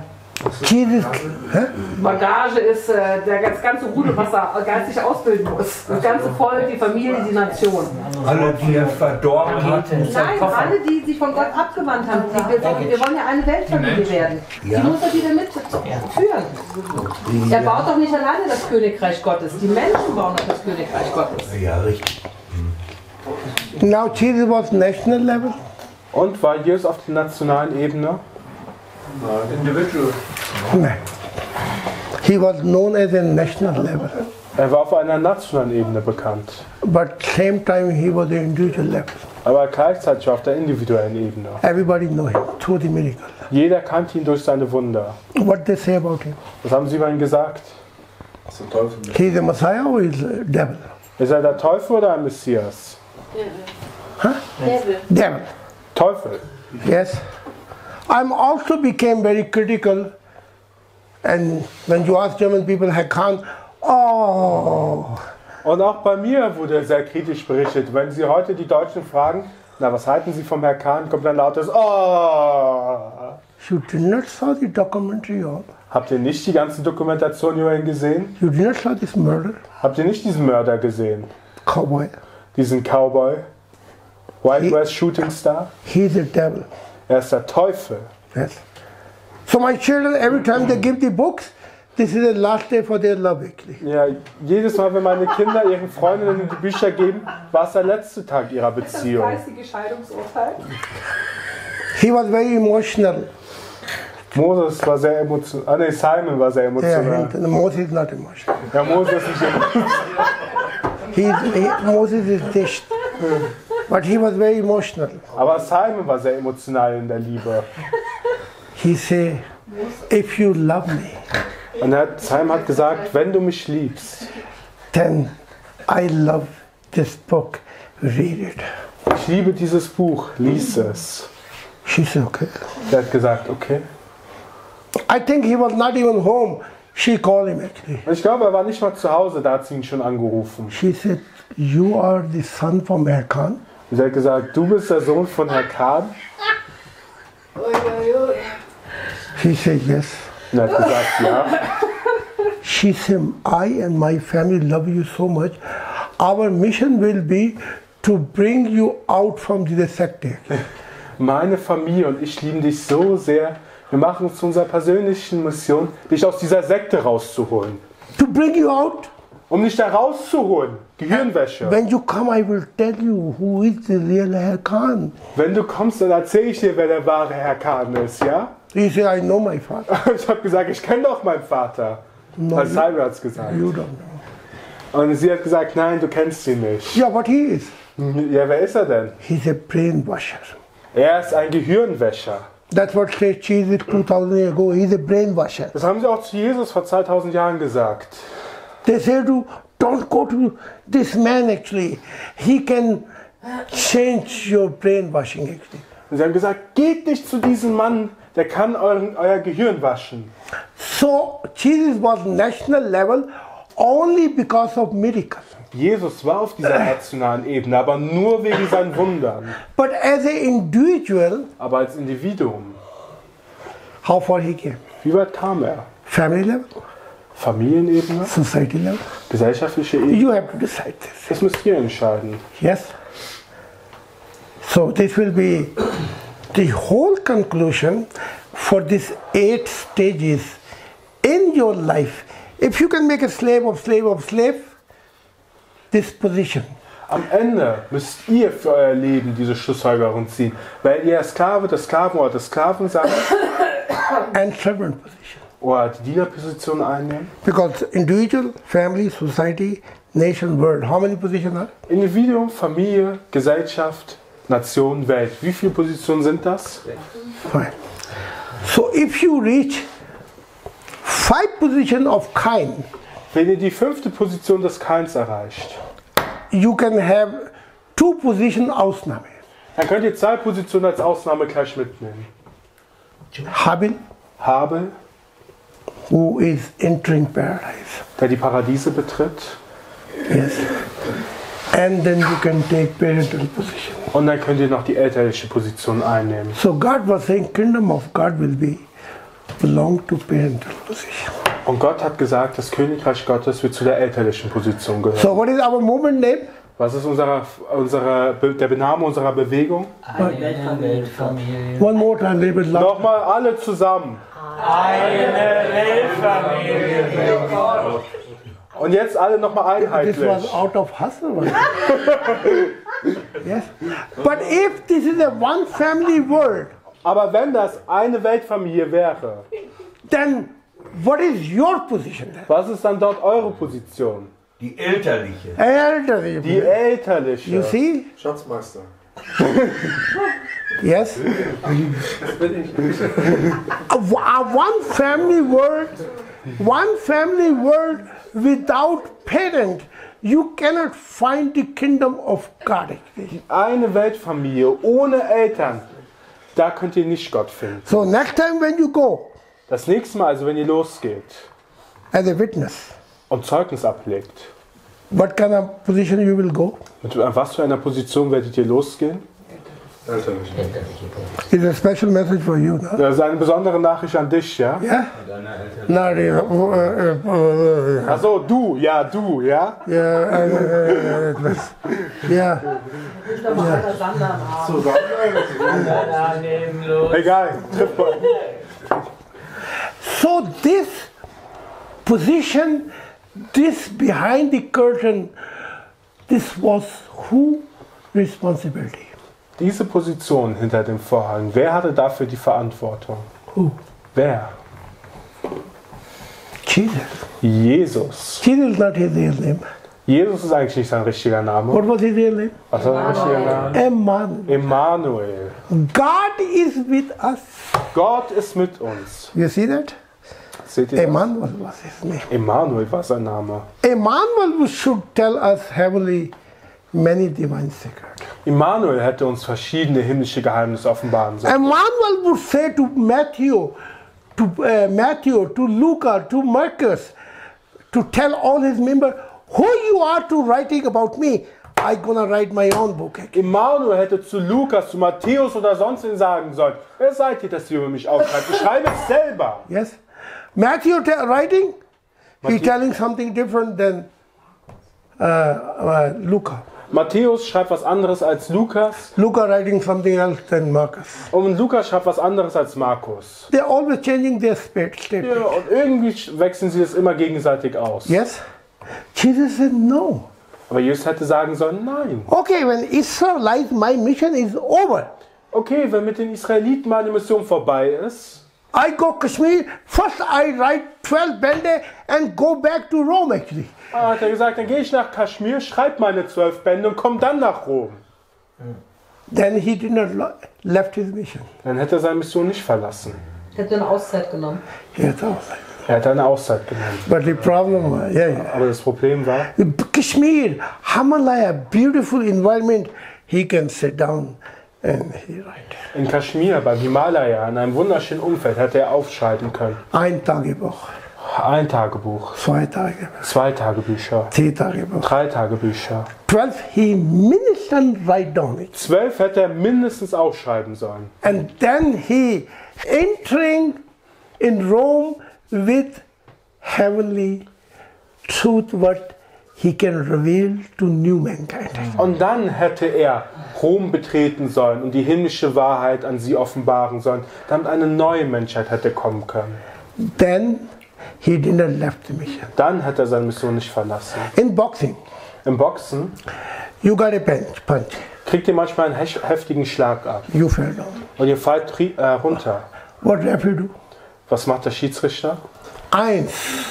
Bagage ist das ganze Rudel, was er geistig ausbilden muss. Das ganze Volk, die Familie, die Nation. Alle, die er verdorben hat. Nein, alle, die sich von Gott abgewandt haben. Wir wollen ja eine Weltfamilie werden. Die muss er wieder mitführen. Er baut doch nicht alleine das Königreich Gottes. Die Menschen bauen doch das Königreich Gottes. Ja, richtig. Now Jesus was national level. Und war Jesus auf der nationalen Ebene? Individual. No. He was known as a national level. Er war auf einer nationalen Ebene bekannt. But same time he was an individual level. Aber gleichzeitig auf der individuellen Ebene. Everybody know him through the miracle. Jeder kannte ihn durch seine Wunder. What they say about him? Was haben sie über ihn gesagt? He's a Messiah or he's a devil? Ist er der Teufel oder ein Messias? Huh? Devil. Teufel. Yes. I also became very critical, and when you ask German people, Herr Kahn, oh. Und auch bei mir wurde sehr kritisch berichtet. Wenn Sie heute die Deutschen fragen, na, was halten Sie vom Herrn Kahn, kommt ein lautes Oh. You did not saw the documentary of. Habt ihr nicht die ganze Dokumentation über ihn gesehen? You did not saw this murder. Habt ihr nicht diesen Mörder gesehen? Cowboy. Diesen Cowboy? White West Shooting Star? He's a devil. Er ist der Teufel. Yes. So my children, every time they give the books, this is the last day for their love actually. Ja, jedes Mal, wenn meine Kinder ihren Freundinnen die Bücher geben, war es der letzte Tag ihrer Beziehung. Das geistige Scheidungsurteil. He was very emotional. Moses war sehr emotional. Nee, Simon war sehr emotional. Yeah, Moses is not emotional. Ja, Moses ist nicht emotional. Moses is dish. But he was very emotional. Aber Simon war sehr emotional in der Liebe. He said, if you love me, und Simon hat gesagt, wenn du mich liebst, then I love this book, read it. Ich liebe dieses Buch, lies es. She said, okay. Er hat gesagt, okay. I think he was not even home. She called him actually. Ich glaube, er war nicht mal zu Hause, da hat sie ihn schon angerufen. She said, you are the son from Herr Kahn? Sie hat gesagt, du bist der Sohn von Herrn Kahn? He said, yes. Und er hat gesagt, ja. She said, I and my family love you so much. Our mission will be to bring you out from the sect. Meine Familie und ich lieben dich so sehr. Wir machen uns zu unserer persönlichen Mission, dich aus dieser Sekte rauszuholen. To bring you out? Um dich da rauszuholen. Gehirnwäsche. When you come, I will tell you who is the real Herr Kahn. Wenn du kommst, dann erzähle ich dir, wer der wahre Herr Kahn ist, ja? He said, I know my father. Ich habe gesagt, ich kenne doch meinen Vater. No, Als Simon hat es gesagt. You don't know. Und sie hat gesagt, nein, du kennst ihn nicht. Yeah, what he is? Ja, wer ist er denn? He's a brainwasher. Er ist ein Gehirnwäscher. That's what said Jesus 2000 years ago. He's a brainwasher. Das haben sie auch zu Jesus vor 2000 Jahren gesagt. They say to don't go to this man actually. He can change your brainwashing actually. Und sie haben gesagt, geht nicht zu diesem Mann, der kann euer Gehirn waschen. So Jesus was national level only because of miracles. Jesus war auf dieser nationalen Ebene, aber nur wegen seinen Wundern. But as an individual, aber als Individuum, how far he came? Wie weit kam er? Family level? Familienebene? Society level? Gesellschaftliche Ebene? You have to decide this. Das müsst ihr entscheiden. Yes. So this will be the whole conclusion for these 8 stages in your life. If you can make a slave of slave of slave, this position. Am Ende müsst ihr für euer Leben diese Schlussfolgerung ziehen, weil ihr Sklave des Sklaven oder des Sklaven seid. And servant position. oder die Dienerposition einnehmen? Because individual, family, society, nation, world. How many positions are? Individuum, Familie, Gesellschaft, Nation, Welt. Wie viele Positionen sind das? Fine. So if you reach 5 positions of Kain, Wenn ihr die 5. Position des Kains erreicht, you can have 2 positions Ausnahme. dann könnt ihr 2 Positionen als Ausnahme gleich mitnehmen. Habil, Habel, who is entering paradise. der die Paradiese betritt. Yes. And then you can take parental position. Und dann könnt ihr noch die elterliche Position einnehmen. So God was saying kingdom of God will belong to parental position. Und Gott hat gesagt, das Königreich Gottes wird zu der elterlichen Position gehören. So what is our movement name? Was ist der Bename unserer Bewegung? Eine Weltfamilie. One more time, label love. Nochmal alle zusammen. Eine Weltfamilie. Und jetzt alle nochmal This einheitlich. was out of hustle. Was it? Yes. But if this is a one family world, Aber wenn das eine Weltfamilie wäre, then what is your position then? was ist dann dort eure Position? Die elterliche. Elderly. Die elterliche. You see? Schatzmeister. Yes. One family world without parent, you cannot find the kingdom of God. Eine Weltfamilie ohne Eltern, da könnt ihr nicht Gott finden. So next time when you go Das nächste Mal, also wenn ihr losgeht as a witness, und Zeugnis ablegt, what kind of position you will go? mit was für einer Position werdet ihr losgehen? Elterlich. It's a special message for you. No? Das ist eine besondere Nachricht an dich, ja? Yeah? Deine Eltern. No, Achso, du, ja? yeah, yeah. Nicht aber alle Sandern haben. Egal, trifft mal. So this position, this behind the curtain, this was who responsibility? Diese Position hinter dem Vorhang, wer hatte dafür die Verantwortung? Who? Wer? Jesus. Jesus. Jesus is not his real name. Jesus ist eigentlich nicht sein richtiger Name. What was his real name? Was war sein richtiger Name? Emmanuel. Emmanuel. God is with us. Gott ist mit uns. You see that? Seht ihr das? Emmanuel was his name. Emmanuel war sein Name. Emmanuel should tell us heavenly many divine secrets. Emmanuel hätte uns verschiedene himmlische Geheimnisse offenbaren sollen. Emmanuel would say to Matthew, to Luca, to Marcus, to tell all his members, who you are to writing about me. I'm gonna write my own book. Emmanuel hätte zu Lukas, zu Matthäus oder sonst wen sagen sollen, wer seid ihr, dass ihr über mich aufschreibt? Ich schreibe es selber. Yes. Matthew writing, he telling something different than Luca. Matthäus schreibt was anderes als Lukas Luca writing something else than Marcus. und Lukas schreibt was anderes als Markus. They're always changing their statement. Ja, und irgendwie wechseln sie das immer gegenseitig aus. Yes. Jesus said no. Aber Jesus hätte sagen sollen, nein. Okay, when Israelites, my mission is over. Okay, wenn mit den Israeliten meine Mission vorbei ist, I go Kashmir, first I write 12 Bände and go back to Rome actually. hat er gesagt, dann gehe ich nach Kaschmir, schreibe meine 12 Bände und komme dann nach Rom. Then he did not left his mission. Dann hätte er seine Mission nicht verlassen. Er hat eine Auszeit genommen. Yes, Er hat eine Auszeit genommen. but the problem was, Aber das Problem war, Kashmir, Himalaya, beautiful environment. He can sit down and he write. in Kaschmir, beim Himalaya, in einem wunderschönen Umfeld, hätte er aufschreiben können. Ein Tagebuch, Ein Tagebuch, 2 Tagebuch, 2 Tagebücher, 10 Tagebuch. 3 Tagebücher. 12 he minister write down it. 12 hätte er mindestens aufschreiben sollen. And then he entering in Rome with heavenly truth what he can reveal to new mankind. Und dann hätte er Rom betreten sollen und die himmlische Wahrheit an sie offenbaren sollen, damit eine neue Menschheit hätte kommen können. Then he didn't left the mission. Dann hätte er seine Mission nicht verlassen. In boxing, Im Boxen you got a punch, kriegt ihr manchmal einen heftigen Schlag ab you fell down. und ihr fallt runter. What referee do? Was macht der Schiedsrichter? 1,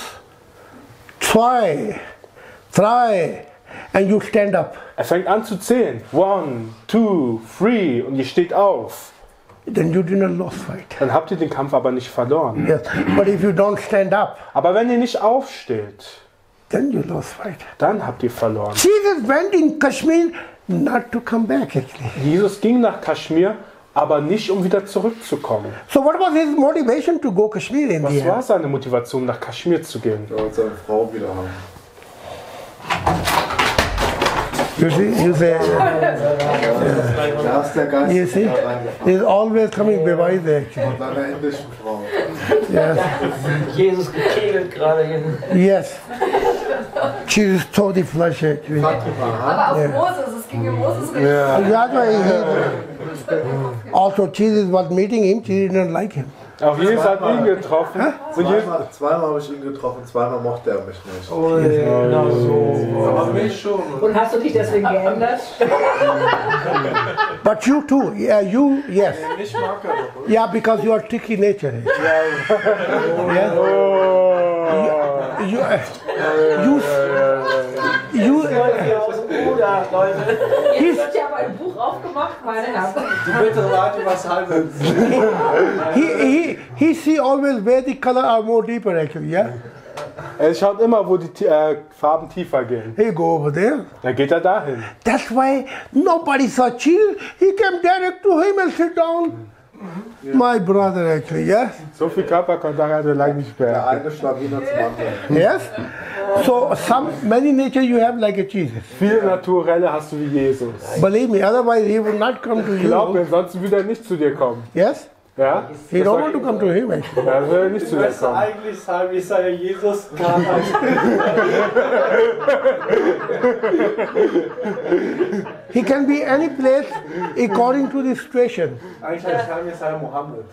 2, 3, and you stand up. Er fängt an zu zählen. 1, 2, 3 und ihr steht auf. Then you did not lose fight. Dann habt ihr den Kampf aber nicht verloren. Yes, but if you don't stand up, Aber wenn ihr nicht aufsteht, then you lose fight. dann habt ihr verloren. Jesus went in Kashmir not to come back actually. Jesus ging nach Kaschmir, aber nicht um wieder zurückzukommen. So what was his motivation to go Kashmir in the Was war end? seine Motivation, nach Kaschmir zu gehen? Er wollte seine Frau wieder haben. You see, Da ist der Geist you see, he's always coming behind actually. von seiner indischen Frau. Yes, Jesus gekegelt gerade hin. yes. Jesus told the flesh actually. Aber auf Moses, es ging um Moses. Ja. That's why also Jesus was meeting him, Jesus didn't like him. Auch Jesus hat ihn getroffen. Und Jesus, Zweimal habe ich ihn getroffen, zweimal mochte er mich nicht. Genau so. Aber mich schon. Und hast du dich deswegen geändert? But you too, yeah, you, yes. Mich mag er doch, oder? Yeah, because you are tricky nature. Yeah. You, Jetzt wird ja aber ein Buch aufgemacht, meine Herren. Bitte warte, was halbe. he see always where the color are more deeper actually, yeah? er schaut immer, wo die Farben tiefer gehen. He go over there. Dann geht er dahin. That's why nobody saw Jesus. He came direct to him and sit down. My brother actually, yes? So viel Körperkontakt hat er lange nicht Der mehr. eine Schlawiner zum anderen. Yes? So many nature you have like a Jesus. Viele Naturelle hast du wie Jesus. Believe me, otherwise he would not come to Glaub you. mir, sonst würde er nicht zu dir kommen. Yes? Ja? He don't want to come to him actually. Er würde nicht zu dir kommen. Eigentlich sagen, wie sei Jesus kann. He can be any place according to the situation. Eigentlich sagen wir sei Mohammed.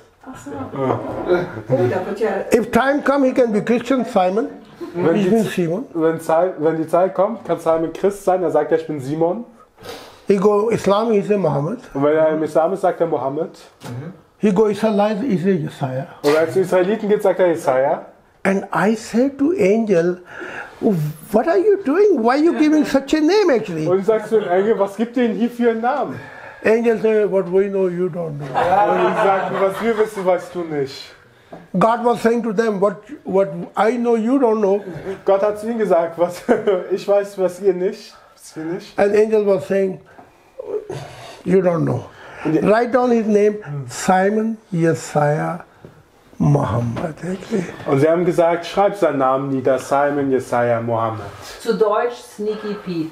If time come, he can be Christian Simon. Wenn Ich die, bin Simon. wenn die Zeit kommt, kann Simon Christ sein. Er sagt, ich bin Simon. He go Islam, he say Muhammad. Und wenn er im Islam ist, sagt er Mohammed. He go Israelite, he say Josiah. Und wenn es zu Israeliten geht, sagt er Jesaja. And I said to Angel, what are you doing? Why are you giving such a name actually? Und sagst du dem Engel, was gibt ihr denn hier für einen Namen? Angel say, what we know, you don't know. Und ich sage, was wir wissen, weißt du nicht. God was saying to them, what I know, you don't know. Gott hat zu ihnen gesagt, was ich weiß, was ihr nicht. And angel was saying, you don't know. Write down his name, Simon Josiah Muhammad. Actually. Und sie haben gesagt, schreib seinen Namen nieder, Simon Jesaja Mohammed. Zu Deutsch Sneaky Pete.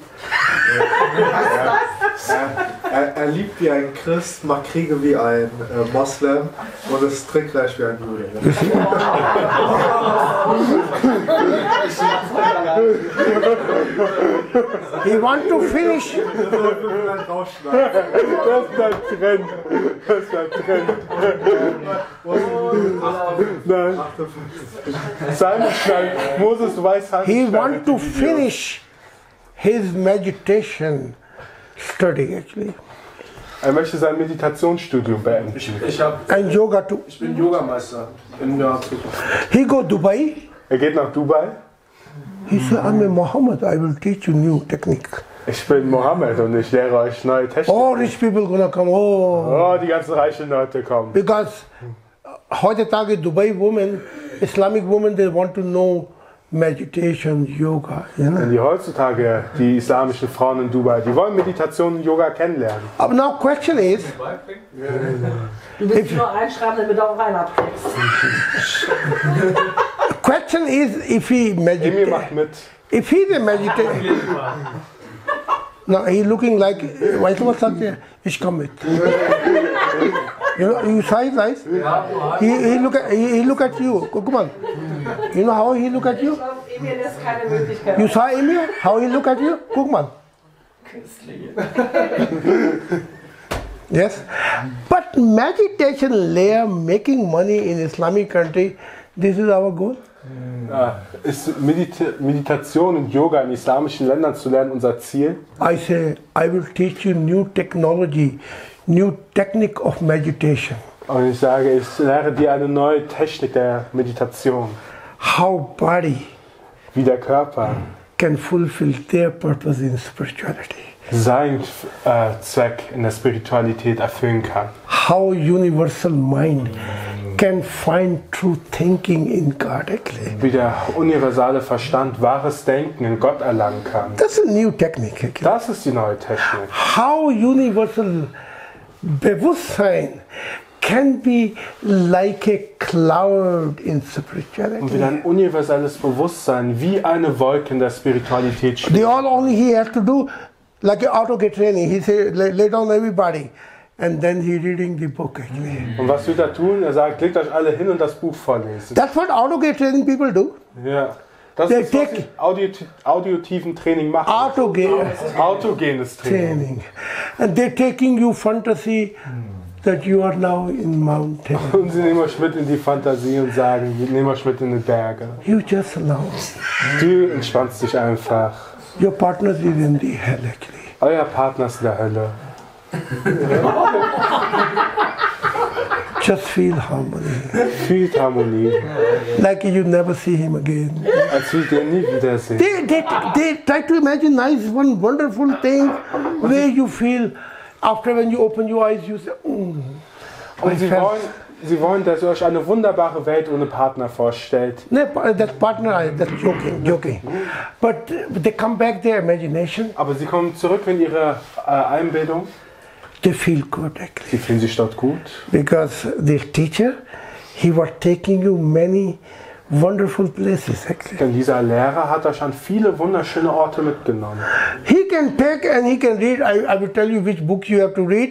Er liebt wie ein Christ, macht Kriege wie ein Moslem und ist trickreich wie ein Jude. He want to finish. Das bleibt drin. Das bleibt drin. Nein. Simon schreibt, Moses, du weißt halt. He want to finish his meditation study actually. Er möchte sein Meditationsstudium beenden. And yoga too. Ich bin Yogameister im Jahr. He go Dubai. Er geht nach Dubai. He said, I'm a Muhammad, I will teach you new technique. Ich bin Mohammed und ich lehre euch neue Techniken. All rich people gonna come. Oh, Oh, die ganzen reichen Leute kommen. because heutzutage Dubai women, Islamic women, they want to know meditation, yoga. You know. Und die heutzutage, die islamischen Frauen in Dubai, die wollen Meditation und Yoga kennenlernen. But now question is, Du willst nur reinschreiben, damit du auch rein abkriegst. question is if he Emil meditate, macht mit. if he's a meditator. Now he looking like, weißt du was sagt er? Ich komme mit. You know, you saw his eyes? He look at you. Guck mal. You know how he look at you? Ich glaube, Emil lässt keine Möglichkeit. You saw Emil? How he look at you? Guck mal. Yes. But meditation layer, making money in Islamic country, this is our goal. Ja, ist Meditation und Yoga in islamischen Ländern zu lernen unser Ziel? I say, I will teach you new technology, new technique of meditation. Und ich sage, ich lehre dir eine neue Technik der Meditation. How body Wie der Körper can fulfill their purpose in spirituality. seinen Zweck in der Spiritualität erfüllen kann. How universal mind can find true thinking in God actually. Wie der universale Verstand wahres Denken in Gott erlangen kann. That's a new technique actually. Das ist die neue Technik. How universal Bewusstsein can be like a cloud in Und wie spirituality. ein universelles Bewusstsein wie eine Wolke in der Spiritualität They schwebt. all only he has to do like a auto-get training. He say lay down everybody, and then he reading the book actually. Und was wir da tun, er sagt, legt euch alle hin und das Buch vorlesen. That's what auto-get training people do. Ja. Das They ist, was take- sie auditiven Training machen. Autogenes Training. Training, and they're taking you fantasy that you are now in mountain. Und sie nehmen euch mit in die Fantasie und sagen, wir nehmen euch mit in die Berge. You just allow. Du entspannst dich einfach. Your partner is in the hell actually. Euer Partner ist in der Hölle. Just feel harmony. Fühlt Harmonie. Like you never see him again. Als wir den nie wiedersehen. They try to imagine nice one wonderful thing where you feel after when you open your eyes you say, Und sie wollen, dass ihr euch eine wunderbare Welt ohne Partner vorstellt. no, that partner, that's joking. But they come back their imagination, Aber sie kommen zurück in ihre Einbildung. they feel good actually. Sie fühlen sich dort gut. Because the teacher, he was taking you many wonderful places actually. Denn dieser Lehrer hat euch an viele wunderschöne Orte mitgenommen. He can take and he can read. I will tell you which book you have to read.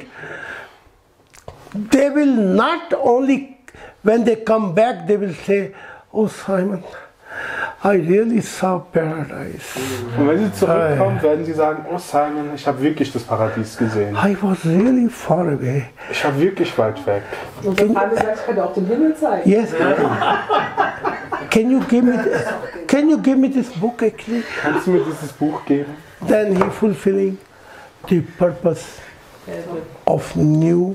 They will not only, when they come back, they will say, oh Simon, I really saw paradise. Und wenn sie zurückkommen, werden sie sagen, oh Simon, ich habe wirklich das Paradies gesehen. I was really far away. Ich war wirklich weit weg. Und der Vater sagt, ich kann dir auch den Himmel zeigen. Yes. Can you give me this book actually? Kannst du mir dieses Buch geben? Then he fulfilling the purpose of new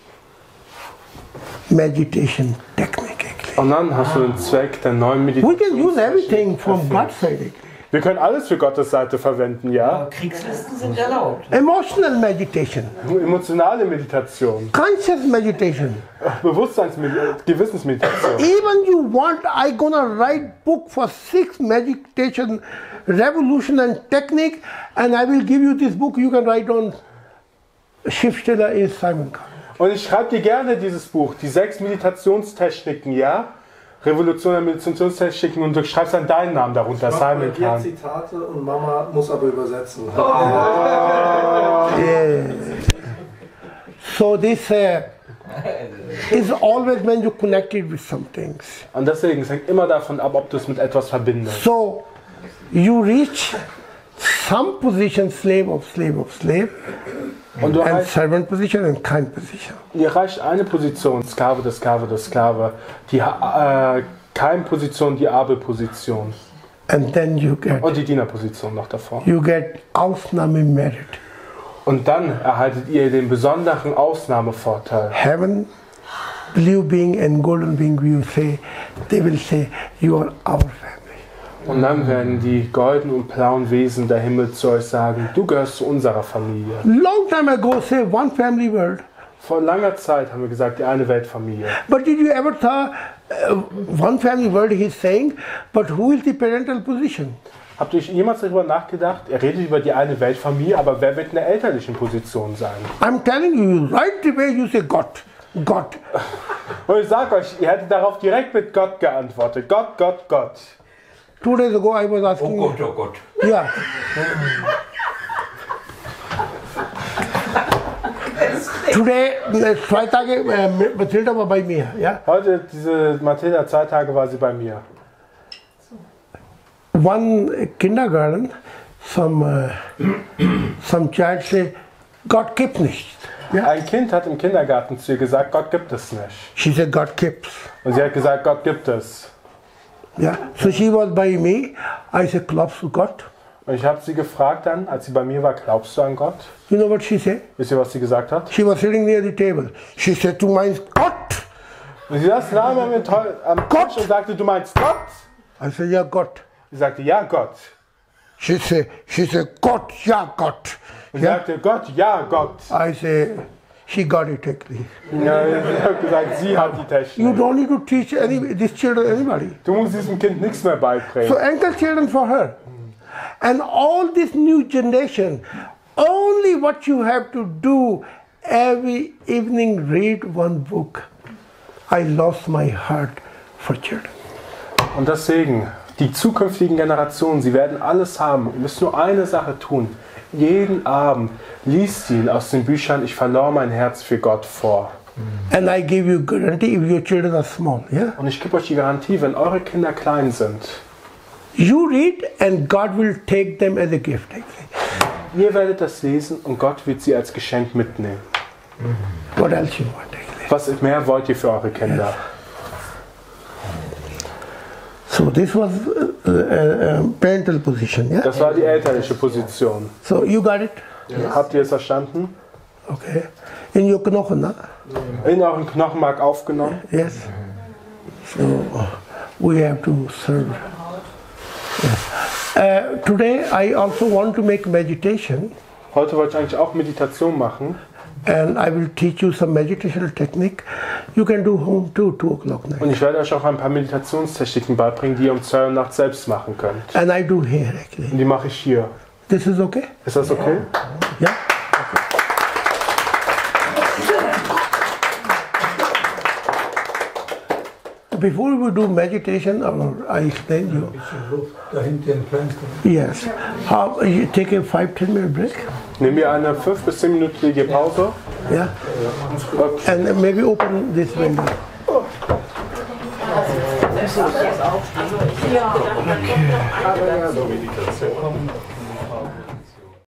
meditation technique actually. Und dann hast du den Zweck der neuen We can use Meditation. everything from God's side actually. Wir können alles für Gottes Seite verwenden, ja? Aber Kriegslisten sind erlaubt. Emotional meditation, Emotionale Meditation, conscious meditation. Gewissensmeditation. Even you want, I gonna write book for 6 meditation revolution and technique, and I will give you this book. You can write on. Schriftsteller is Simon Kahn. Und ich schreibe dir gerne dieses Buch, die 6 Meditationstechniken, ja? Revolution der Meditationstechniken, und du schreibst dann deinen Namen darunter, Simon Kahn. Zitate und Mama muss aber übersetzen. Yeah. So this is always when you connected with some things. Und deswegen, es hängt immer davon ab, ob du es mit etwas verbindest. So you reach some position, slave of slave of slave, Und du and erreichst, servant position and kind position. ihr erreicht eine Position, Sklave der Sklave der Sklave, die Keimposition, die Abelposition And then you und die Dienerposition noch davor. get Ausnahmemerit. Und dann erhaltet ihr den besonderen Ausnahmevorteil. Heaven, blue being and golden being, they will say, you are our family. Und dann werden die goldenen und blauen Wesen der Himmel zu euch sagen, du gehörst zu unserer Familie. Long time ago, say one family world. Vor langer Zeit haben wir gesagt, die eine Weltfamilie. But did you ever thought one family world he's saying, but who is the parental position? Habt ihr jemals darüber nachgedacht? Er redet über die eine Weltfamilie, aber wer wird in der elterlichen Position sein? I'm telling you, right away you say God, God. Und ich sage euch, ihr hättet darauf direkt mit Gott geantwortet. Gott, Gott, Gott. 2 days ago I was asking. Oh Gott, oh Gott. Yeah. Today, 2 Tage, Mathilda war bei mir. Yeah? Heute, diese Mathilda, 2 Tage war sie bei mir. One kindergarten, some child say, Gott gibt nicht. Yeah? Ein Kind hat im Kindergarten zu ihr gesagt, Gott gibt es nicht. She said, God keeps. Und sie hat gesagt, Gott gibt es. Yeah. So she was by me. I said, glaubst du Gott? Und ich habe sie gefragt dann, als sie bei mir war, glaubst du an Gott? You know what she said? Wisst ihr, was sie gesagt hat? She was sitting near the table. She said to my Gott, Und sie saß nah am Tisch und sagte, du meinst Gott? I said, yeah, God. Sie sagte, ja, Gott. She said, God, yeah, God. Und sie sagte, Gott, ja, Gott. I say, she got it actually. Ja, sie hat gesagt, sie hat die You Technik. don't need to teach these children anybody. Du musst diesem Kind nichts mehr So beibringen. anchor children for her. And all this new generation, only what you have to do every evening, read one book. I lost my heart for children. Und deswegen, die zukünftigen Generationen, sie werden alles haben. Ihr müsst nur eine Sache tun. Jeden Abend liest ihn aus den Büchern, ich verlor mein Herz für Gott vor. And I give you guarantee if your children are small, yeah? Und ich gebe euch die Garantie, wenn eure Kinder klein sind, You read and God will take them as a gift. ihr werdet das lesen und Gott wird sie als Geschenk mitnehmen. What else you want actually? Was mehr wollt ihr für eure Kinder? So this was parental position, yeah? Das war die elterliche Position. So you got it? Habt ihr es verstanden? Okay. In your knochen, huh? In euren Knochenmark aufgenommen? Yes. So we have to serve. Yes. Today I also want to make meditation. Heute wollte ich eigentlich auch Meditation machen. And I will teach you some meditation technique. You can do home too, 2 o'clock night. Und ich werde euch auch ein paar Meditationstechniken beibringen, die ihr um 2 Uhr nachts selbst machen könnt. And I do here actually. Und die mache ich hier. This is okay? Ist das okay? Yeah? Before we do meditation, or I explain you. Yes. How, you take a 5-10 minute break? Nehmen wir eine 5- bis 10-minütige Pause. Yeah. And maybe open this window. Ja.